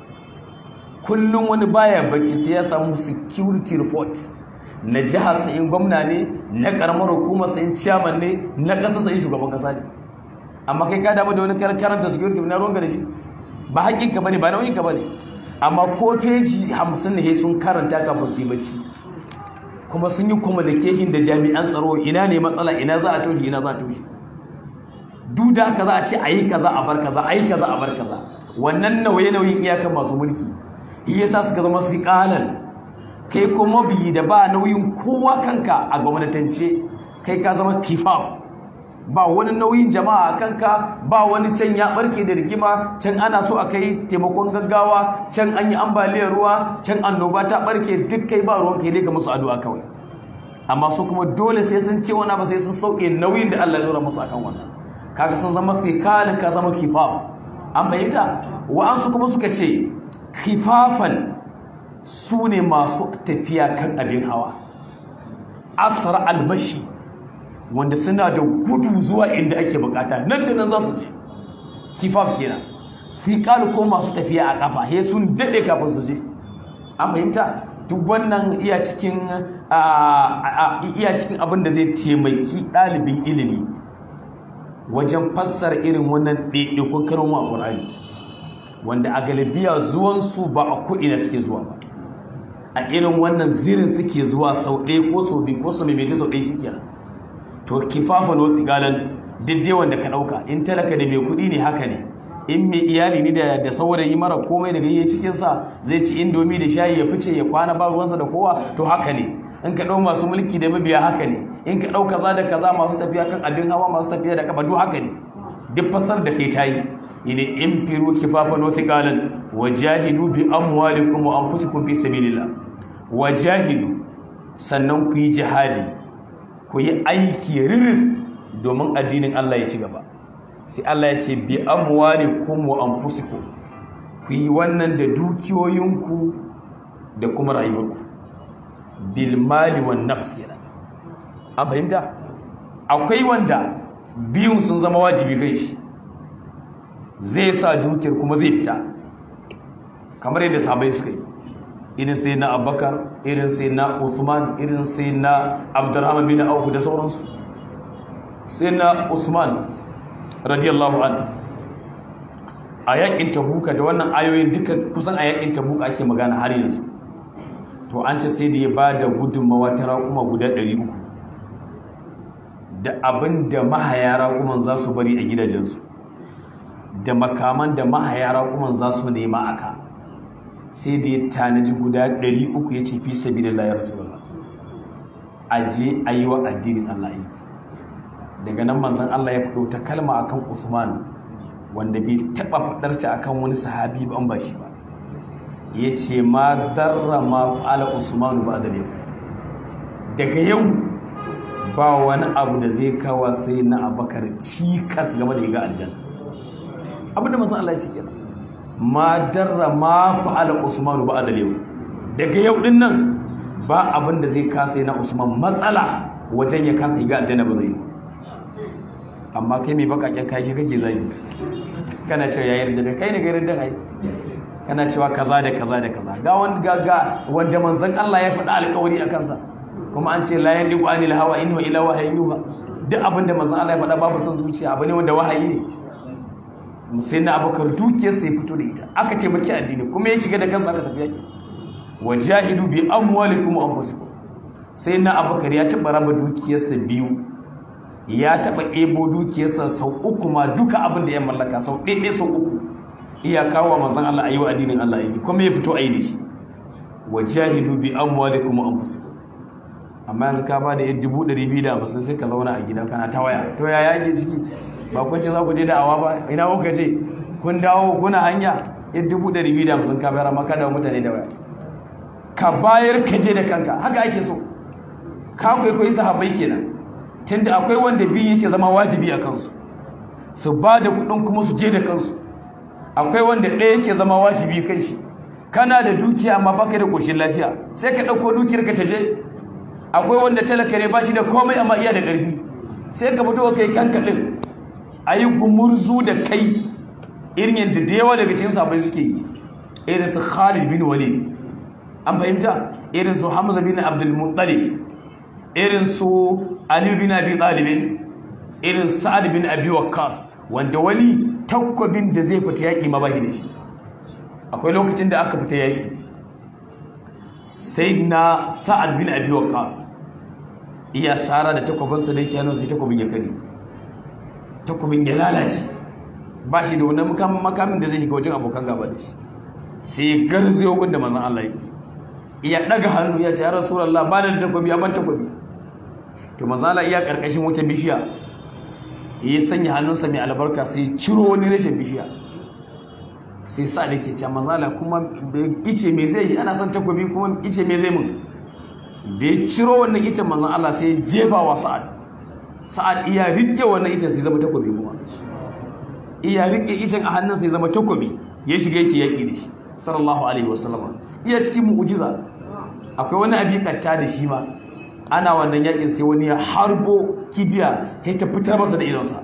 Kullum wani baya bacci sai ya samu security report na jihar sa in gwamna ne, na karamar hukumar sa in chairman ne, na ƙasa sa in shugaban ƙasa ne. Amma kai ka damu da wani karanta security na ruwanka da shi, ba haƙƙinka bane, ba nauyinka bane. Amma ko feji hamsin ne sun karanta kafin su yi bacci, kuma sun yi communication da jami'an tsaro, ina ne matsala, ina za a toshe, ina za a toshe. Duk da haka za a ce a yi kaza a bar kaza, a yi kaza a bar kaza. Wannan nauye-nauyin iyakan masu mulki shi yasa suka zama thiqalan. Kai kuma bi da ba nauyin kowa kanka a gwamnatance, kai ka zama kifaf, ba wani nauyin jama'a a kanka, ba wani can ya barke da rigima, can ana so a kai taimakon gaggawa, can an yi ambaliyar ruwa, can annoba ta barke, duk kai ba ruwan kai ne ga musu addu'a kawai. Amma su kuma dole sai sun ce wani ba, sai sun sauke nauyin da Allah ya dora musu akan wannan. Kaga sun zama thiqal, ka zama kifaf. An bayyana wa'ansu kuma suka ce kifafan su ne masu tafiya kan abin hawa. asra almashi wanda suna da gudu zuwa inda ake bukata nan da nan za su je kifaf kenan thiqal ko masu tafiya a kafa he sun dade kafin su je an fahimta duk wannan iya cikin iya cikin abin da zai taimaki ɗalibin ilimi wajen fassara irin wannan ɗaiɗaikun karin wa Qur'ani wanda a galibiya zuwansu ba a ko'ina suke zuwa ba a irin wannan zirin suke zuwa sau ɗaya ko sau biyu ko sau mai sau ɗaya shi kenan to kifafan wasu galan diddai wanda ka ɗauka in talaka da mai kuɗi ne haka ne in mai iyali ne da da saurayi mara komai daga yi cikinsa zai ci indomi da shayi ya fice ya kwana ba ruwansa da kowa to haka ne in ka ɗau masu mulki da mabiya haka ne in ka ɗau kaza da kaza masu tafiya kan abin hawa masu tafiya da kafa duk haka ne duk fasar da kai ta yi ine in firu kifafan wa thiqalan wajahidu bi amwalikum wa anfusikum fi sabilillah wajahidu sannan ku yi jihadi ku yi aiki riris domin addinin Allah ya ci gaba sai Allah ya ce bi amwalikum wa anfusikum ku yi wannan da dukiyoyinku da kuma rayuwarku bil mali wan nafs kenan an fahimta akwai wanda biyun sun zama wajibi kai shi zai sa dukiyar kuma zai fita kamar yadda sahabbai suka yi irin sai na Abubakar irin sai na Uthman irin sai na Abdurrahman bin Auf da sauransu sai na Usman radiyallahu anhu a yakin Tabuka da wannan ayoyin duka kusan a yakin Tabuka ake magana har yanzu to an ce sai da ya bada gudunmawa ta raƙuma guda ɗari uku da abin da mahaya raƙuman za su bari a gidajensu da makaman da mahaya raƙuman za su nema aka sai da ya tanaji guda ɗari uku ya ce fi sabilillah ya rasulullah a je a yi wa addinin Allah yi daga nan manzon Allah ya fito ta kalma akan Uthman wanda bai taɓa faɗar ta akan wani sahabi ban ba shi ba ya ce ma darra ma fa'ala Usman ba da yau daga yau ba wani abu da zai kawo sai na Abubakar cikas game da ga aljanna abinda manzon Allah ya ce kenan ma darra ma fa'ala Usman ba da yau daga yau din nan ba abin da zai kasa na Usman matsala wajen ya kasa ga aljanna ba zai amma kai mai bakakken kai shi kake zagi kana cewa yayi da kai ne gairin dan ai kana cewa kaza da kaza da kaza ga wanda ga wanda manzon Allah ya faɗa alƙawari a kansa kuma an ce la yandiqu anil hawa in huwa illa wahyun yuha duk abin da manzon Allah ya faɗa babu son zuciya abu ne wanda wahayi ne sai na Abubakar dukiyar sai fito da ita aka taimaki addini kuma ya shiga da kansa aka tafi yaki wajahidu bi amwalikum wa anfusikum sai na Abubakar ya taba raba dukiyarsa biyu ya taba ebo dukiyarsa sau uku ma duka abin da ya mallaka sau ɗaya sau uku iya kawo manzon Allah ayi wa addinin Allah yi kuma ya fito ayi da shi wajahidu bi amwalikum wa anfusikum amma yanzu ka ba da yadda dubu ɗari biyu da hamsin sai ka zauna a gida kana ta waya to ya yake ciki ba kun ce za ku je da awa ba ina kuka je kun dawo kuna hanya yadda dubu ɗari biyu da hamsin ka bayar amma ka dawo mutane da waya ka bayar ka je da kanka haka ake so ka kwaikwayi sahabbai kenan tunda akwai wanda biyu yake zama wajibi a kansu su ba da kuɗin kuma su je da kansu akwai wanda ɗaya yake zama wajibi kan shi kana da dukiya amma baka da ƙoshin lafiya sai ka ɗauko dukiyar ka ta je akwai wanda talaka ne ba shi da komai amma iya da ƙarfi sai ka fito kai kanka ɗin a yi gumurzu da kai irin yadda da yawa daga cikin sabai suke yi irin su Khalid bin Walid an fahimta irin su Hamza bin Abdul Muttalib irin su Ali bin Abi Talib irin Sa'ad bin Abi Waqqas wanda wani takwabin da zai fita yaƙi ma bashi da shi akwai lokacin da aka fita yaƙi sai na Sa'ad bin Abi Waqqas iya sara da takwabinsa da yake hannun sai takwabin ya kare takwabin ya lalace ba shi da wani makamin da zai shiga wajen abokan gaba da shi sai garzayo gun da manzon Allah yake iya daga hannu ya ce ya Rasulullah ba da takwabi a ban takwabi to manzon Allah iya karkashin wata bishiya ya sanya hannunsa mai albarka sai ciro wani rashin bishiya sai sa da ke can manzala kuma ice mai zai yi ana son takwabi kuma ice mai zai mun da ya ciro wannan icen manzan Allah sai jefa wa sa'ad sa'ad iya riƙe wannan icen sai zama takwabi kuma iya riƙe icen a hannun sai zama takwabi ya shiga yake yaƙi da shi sallallahu alaihi wasallam iya cikin mu'ujiza akwai wani abi katta da shi ma ana wannan yakin sai wani ya harbo kibiya sai ta fitar masa da idonsa.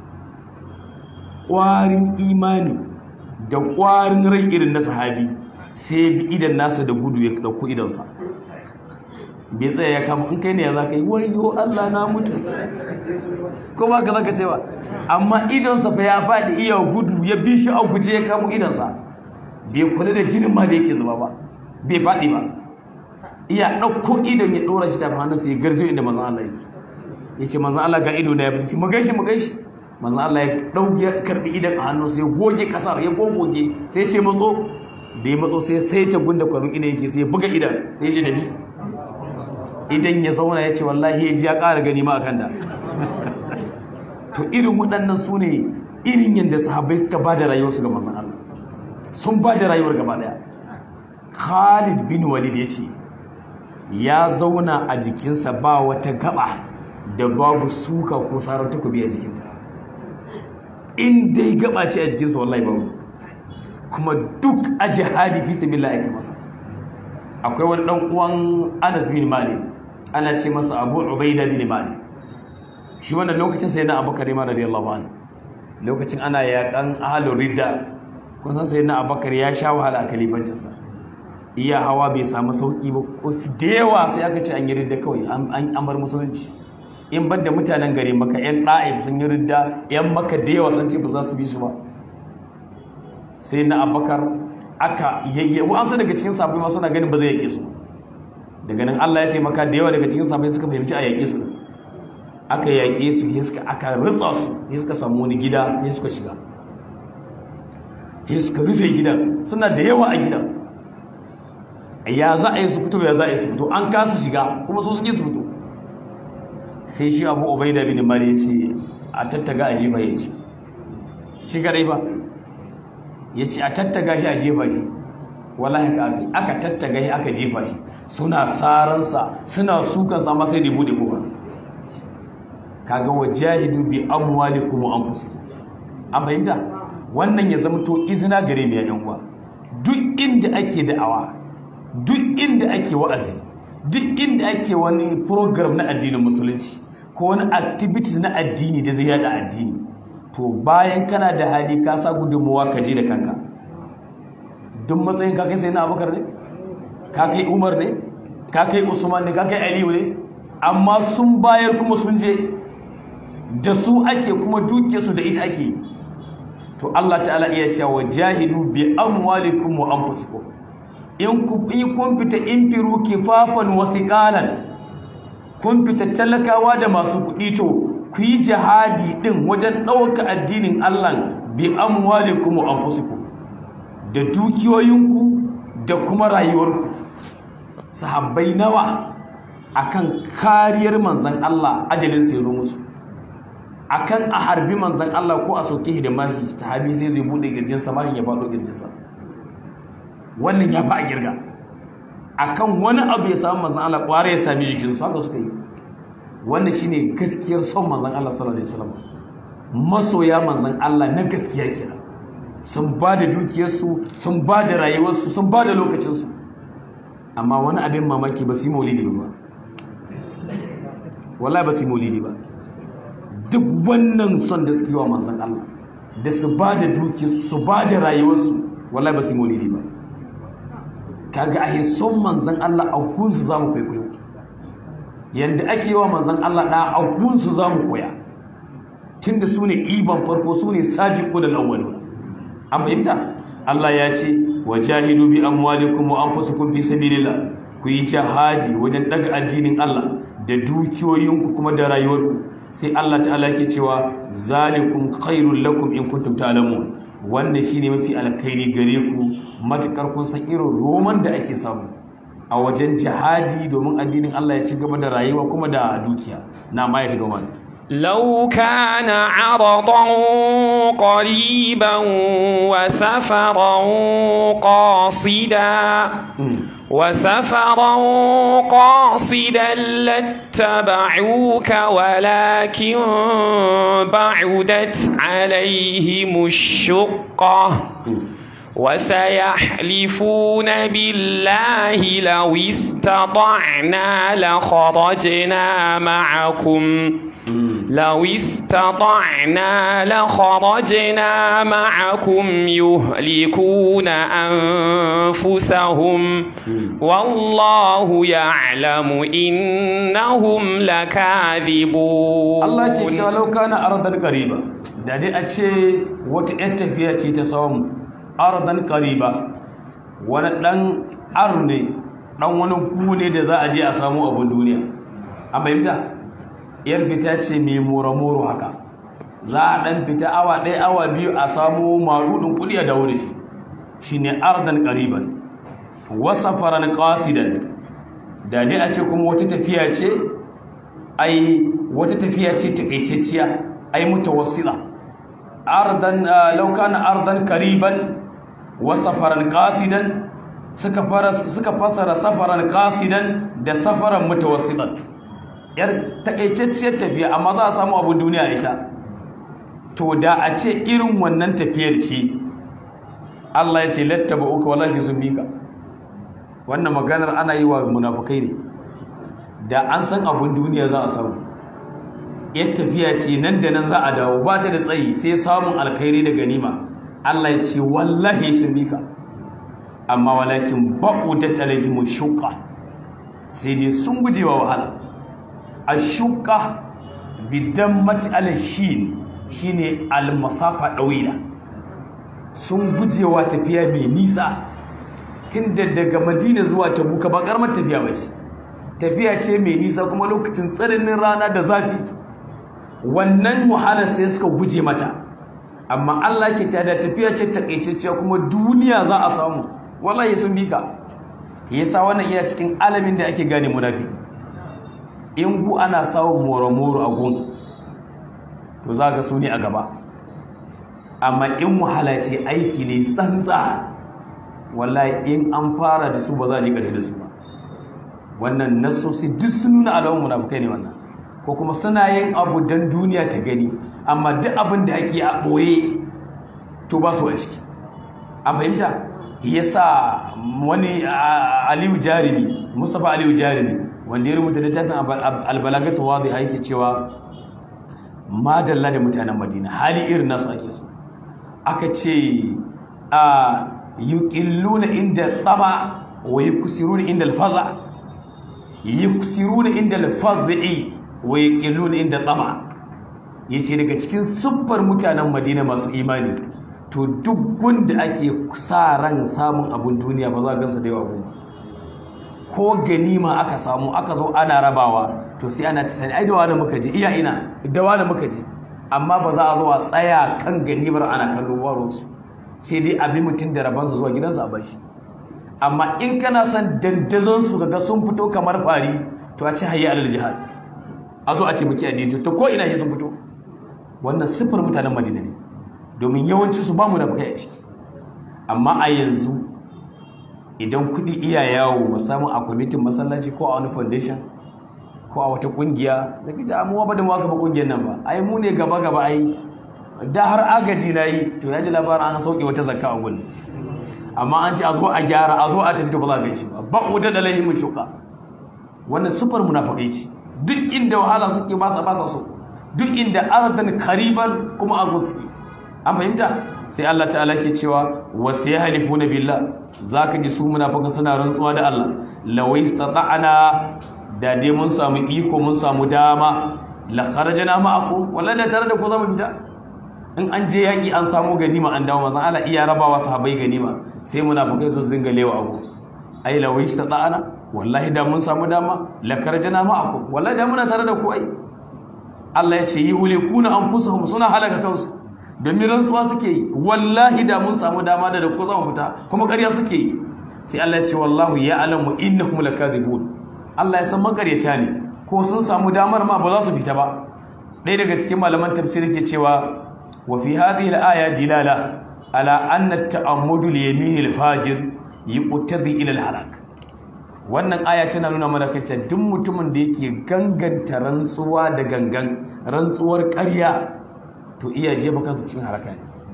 Ƙwarin imani da ƙwarin rai irin na sahabi sai ya bi idan nasa da gudu ya ɗauko idonsa. Bai tsaya ya kama in kai ne ya za ka yi wayo Allah na mutu ko ba ka za ka ce ba, amma idonsa fa ya faɗi iya gudu ya bi shi a guje ya kamo idonsa. Bai kula da jinin ma da yake zuba ba, bai faɗi ba, iya ɗauko idon ya ɗora shi tafi hannunsa ya garzo inda manzan Allah yake. Ya ce manzan Allah ga ido na ya fi mu gaishe mu gaishe. Manzan Allah ya ɗauki ya karɓi idon a hannunsa ya goge ƙasar ya gogoge sai ya ce matso, da ya matso sai sai ta gunda kwarin idan yake sai ya buga idan sai ya ce da bi idan ya zauna ya ce wallahi ya ji ya ƙara gani ma a kan da. To irin waɗannan su ne irin yadda sahabbai suka ba da rayuwarsu ga manzan Allah, sun ba da rayuwar gaba ɗaya. Khalid bin Walid ya ce ya zauna a jikinsa ba wata gaba da babu suka ko sarar takobi a jikinta, in dai gaba ce a jikinsa wallahi babu, kuma duk a jihadi fi sabilillah ake masa. Akwai wani ɗan uwan Anas bin Malik ana ce masa Abu Ubaida bin Malik, shi wannan lokacin sai na Abubakar ma radiyallahu anhu, lokacin ana yakan ahlul ridda, kun san sai na Abubakar ya sha wahala a kalifancinsa, iya hawa bai samu sauki ba, ko su da yawa sai aka ce an yi ridda kawai an amar musulunci, in banda mutanen gari Makka yan Da'if sun yi ridda, yan Makka da yawa sun ce ba za su bi su ba. Sai na Abubakar aka yayyabu an san daga cikin sahabbai ma suna ganin ba zai yake su, daga nan Allah ya taimaka da yawa daga cikin sahabbai suka fahimci a yake su, aka yake su hiska aka ritsa su hiska samu wani gida ya suka shiga hiska rufe gidan, suna da yawa a gidan, ya za a yi su fito ya za a yi su fito, an kasa shiga kuma su sun yi su fito. Sai shi Abu Ubaida bin Malik ya ce a tattaga a jefa ya ce shi kadai ba, ya ce a tattaga shi a jefa shi, wallahi ka aka aka tattaga shi aka jefa shi, suna saransa suna sukansa amma sai da bude kofa. Kaga wajahidu bi amwalikum wa anfusikum, an fahimta wannan ya zama to izina gare mu ya yan uwa. Duk inda ake da'awa, duk inda ake wa'azi, duk inda ake wani program na addinin musulunci ko wani activities na addini da zai yada addini, to bayan kana da hali ka sa gudunmuwa ka je da kanka. Duk matsayin ka kai sai na Abubakar ne, ka kai Umar ne, ka kai Usman ne, ka kai Aliyu ne, amma sun bayar kuma sun je da su ake kuma duke su da ita ake. To Allah ta'ala iya cewa jahidu bi amwalikum wa anfusikum, in ku in kun fita infiru kifafan wa siqalan, kun fita talakawa da masu kuɗi, to ku yi jihadi din wajen ɗauka addinin Allah bi amwalikum wa anfusikum, da dukiyoyinku da kuma rayuwarku. Sahabbai nawa akan kariyar manzon Allah ajalin sai zo musu, akan a harbi manzon Allah ko a sauke shi da mashi, sahabi sai zai bude girjin sa mashin ya faɗo girjin sa, wannan ya fa a girga. Akan wani abu ya samu manzon Allah kware ya sami jikin su, haka suka yi. Wannan shine gaskiyar son manzon Allah sallallahu alaihi wasallam, masoya manzon Allah na gaskiya kenan. Sun ba da dukiyarsu, sun ba da rayuwarsu, sun ba da lokacinsu, amma wani abin mamaki ba su yi maulidi ba, wallahi ba su yi maulidi ba. Duk wannan son da suke yi wa manzon Allah, da su ba da dukiyarsu, su ba da rayuwarsu, wallahi ba su yi maulidi ba. Kaga ahe son manzon Allah a gunsu za mu kwaikwayo, yanda ake yi wa manzon Allah da a gunsu za mu koya, tunda su ne iban farko, su ne sabiqu da awwaluna. An fahimta? Allah ya ce wajahidu bi amwalikum wa anfusikum fi sabilillah, ku yi jihadi wajen daga addinin Allah da dukiyoyinku kuma da rayuwarku. Sai Allah ta'ala ke cewa zalikum khairul lakum in kuntum ta'lamun, wannan shine mafi alkhairi gare ku matakar kun san irin roman da ake samu a wajen jihadi domin addinin Allah ya ci gaba da rayuwa kuma da dukiya. Na ma ya ci gaba. لو كان عرضا قريبا وسفرا قاصدا وسفرا قاصدا لاتبعوك ولكن بعدت عليهم الشقة وسيحلفون بالله لو استطعنا لخرجنا معكم لو استطعنا لخرجنا معكم يهلكون أنفسهم والله يعلم إنهم لكاذبون. الله كيشا لو كان أرضا قريبا da dai a ce wata ‘yan tafiya ce ta samu ardan qariba wani ɗan ar ne ɗan wani ku ne da za a je a samu abin duniya an bayyanta ‘yar fita ce mai moro-moro haka za a ɗan fita awa ɗaya awa biyu a samu maruɗin kuɗi a dawo da shi shi ne ardan qariban wasa faran qasidan da dai a ce kuma wata tafiya ce ai wata tafiya ce takaitacciya ai mutawassila ardan law kana ardan qariban wa safaran qasidan suka fara suka fasara safaran qasidan da safaran mutawassilan yar takaitacciyar tafiya amma za a samu abun duniya ita to da a ce irin wannan tafiyar ce Allah ya ce lattaba'uka wallahi sai sun bika wannan maganar ana yi wa munafikai ne da an san abun duniya za a samu yar tafiya ce nan da nan za a dawo ba ta da tsayi sai samun alkhairi da ganima Allah ya ce wallahi sun bika amma walakin ba'udat alaihim shuqqa sai dai sun gujewa wahala ashuqqa bidammat alashin shine almasafa dawila sun gujewa tafiya mai nisa tunda daga Madina zuwa Tabuka ba karamar tafiya bace tafiya ce mai nisa kuma lokacin tsananin rana da zafi wannan wahalar sai suka guje mata amma Allah ke tada tafiya ce takaitacciya kuma duniya za a samu wallahi sun bika yasa wannan iya cikin alamin da ake gane munafiki in gu ana samun moro-moro a gun to za ka su ne a gaba amma in wahala ce aiki ne tsantsa wallahi in an fara da su ba za a ji ƙarfi da su ba wannan nasosi duk sun nuna alamun munafikai ne wannan ko kuma suna yin abu don duniya ta gani amma duk abin da ake a ɓoye to ba su a ciki an fahimta yasa wani Aliyu Jarimi Mustapha Aliyu Jarimi wanda ya rubuta littafin albalagatu wadi yake cewa madalla da mutanen Madina hali irin nasu ake so aka ce a yuqilluna inda tama wa yuksiruna inda alfaza yuksiruna inda alfazi wa yuqilluna inda tama yace daga cikin siffar mutanen Madina masu imani to duk gunda ake sa ran samun abun duniya ba za a gansa da yawa ba ko ganima aka samu aka zo ana rabawa to sai ana tsani ai da wani muka je iya ina da wani muka je amma ba za a zo a tsaya kan ganimar ana kallon waro su sai dai abin mutum da rabansa zuwa gidansa a bashi amma in kana son dandazon su kaga sun fito kamar fari to a ci hayya alal jihad a zo a taimaki addini to ko ina sai sun fito wannan sifar mutanen Madina ne domin yawanci su ba mu da kai a ciki amma a yanzu idan kudi iya yawo musamman a kwamitin masallaci ko a wani foundation ko a wata kungiya da kita mu ba da mu aka ba kungiyar nan ba ai mu ne gaba gaba ai da har agaji nayi to ya ji labarin an sauke wata zakka a gulle amma an ce a zo a gyara a zo a tafi ba za ka yi shi ba ba wuta da lahimu shuka wannan sufar munafikai ce duk inda wahala suke ba sa ba sa so duk inda ardan kariban kuma ago suke an fahimta sai Allah ta'ala ke cewa wasu ya halifu na billah za ka ji su munafikan suna rantsuwa da Allah lawai stata'ana da dai mun samu iko mun samu dama la kharajna ma'akum wallahi da tare da ku zamu fita in an je yaki an samu ganima an dawo manzon Allah iya rabawa sahabbai ganima sai munafikai su dinga lewa abu ai lawai stata'ana wallahi da mun samu dama la kharajna ma'akum wallahi da muna tare da ku ai Allah ya ce yi hulikuna anfusuhum suna halaka kansu domin rantsuwa suke yi wallahi da mun samu dama da ko za mu fita kuma ƙarya suke yi sai Allah ya ce wallahu ya'lamu innahum lakadibun Allah ya san makaryata ne ko sun samu damar ma ba za su fita ba ɗaya daga cikin malaman tafsiri ke cewa wa fi hadhihi al-aya dilala ala anna at-ta'ammudu li yamin al-fajir yuqtadi ila al-halak wannan aya tana nuna mana kace duk mutumin da yake ganganta rantsuwa da gangan rantsuwar ƙarya to iya jefa kansa cikin haraka ne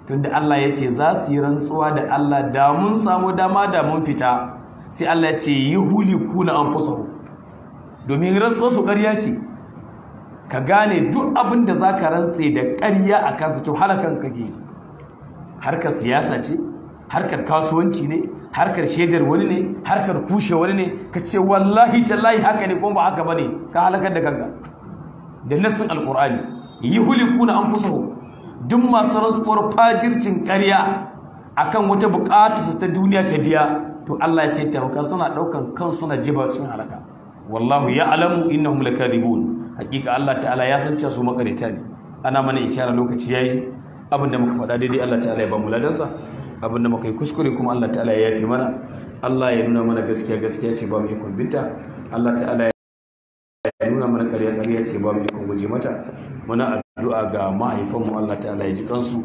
tunda Allah ya ce za su yi rantsuwa da Allah da mun samu dama da mun fita sai Allah ya ce yuhlikuna anfusahum domin rantsuwa su ƙarya ce ka gane duk abin da zaka rantse da ƙarya a kansa to halakan kake harkar siyasa ce harkar kasuwanci ne harkar shaidar wani ne harkar kushe wani ne ka ce wallahi tallahi haka ne kuma ba haka bane ka halakar da kanka da nassin alqur'ani yuhlikuna anfusahum duk masu rantsuwar fajircin ƙarya akan wata buƙatar su ta duniya ta biya to Allah ya ce tamkar suna daukan kan suna jiba sun halaka wallahu ya'lamu innahum lakadibun hakika Allah ta'ala ya san cewa su makareta ne ana mana ishara lokaci yayi abinda muka faɗa daidai Allah ta'ala ya ba mu ladansa abinda muka yi kuskure kuma Allah ta'ala ya yafi mana Allah ya nuna mana gaskiya gaskiya ce ba mu ikon binta Allah ta'ala ya nuna mana ƙarya ƙarya ce ba mu ikon guje mata muna addu'a ga mahaifanmu Allah ta'ala ya ji kansu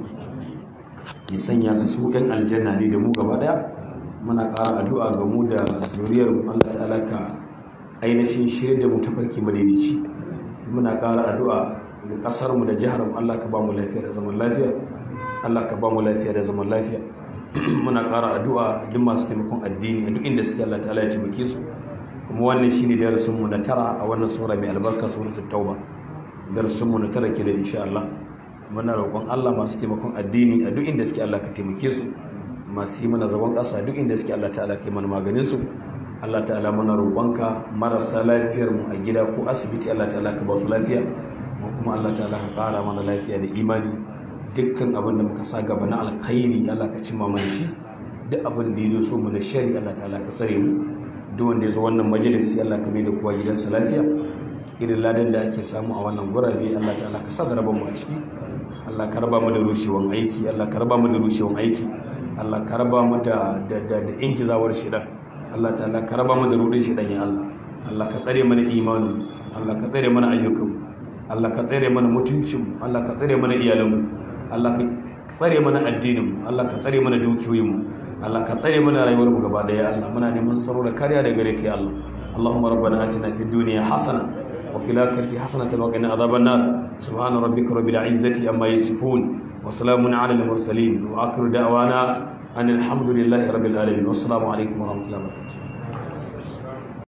ya sanya su su ɗan aljanna ne da mu gaba daya muna ƙara addu'a ga mu da zuriyar mu Allah ta'ala ka ainihin shirye da mu tafarki madaidaici muna ƙara addu'a ga ƙasar mu da jihar mu Allah ka ba mu lafiya da zaman lafiya Allah ka ba mu lafiya da zaman lafiya muna ƙara addu'a duk masu taimakon addini a duk inda suke Allah ta'ala ya taimake su kuma wannan shine darasin mu na tara a wannan sura mai albarka suratul tauba darasin mu na tara ke da insha Allah muna roƙon Allah masu taimakon addini a duk inda suke Allah ka taimake su masu yi mana zagon ƙasa duk inda suke Allah ta'ala ka yi mana maganin su Allah ta'ala muna roƙonka marasa lafiyar mu a gida ko asibiti Allah ta'ala ka ba su lafiya mu kuma Allah ta'ala ka ƙara mana lafiya da imani dukkan abin da muka sa gaba na alkhairi Allah ka cimma mana shi duk abin da ya so mu na shari Allah ta'ala ka tsare mu duk wanda ya zo wannan majalisi Allah ka mai da kowa gidansa lafiya irin ladan da ake samu a wannan gurabe Allah ta'ala ka sa da mu a ciki Allah ka raba mu da rushewan aiki Allah ka raba mu da rushewan aiki Allah ka raba mu da da da, da inkizawar shida Allah ta'ala ka raba mu da rudin shidan ya Allah Allah ka tsare mana imani Allah ka tsare mana ayyukan Allah ka tsare mana mutuncin Allah ka tsare mana iyalanmu Allah ka tsare mana addinin Allah ka tsare mana dukiyoyinmu Allah ka tsare mana rayuwarmu gaba daya Allah muna neman tsaro da kariya daga gare ka ya Allah Allahumma rabbana atina fid dunya hasana wa fil akhirati hasanatan wa qina adhaban nar subhana rabbika rabbil izzati amma yasifun wa salamun ala al mursalin wa akhiru da'wana anil hamdulillahi rabbil alamin wassalamu alaikum wa rahmatullahi wa barakatuh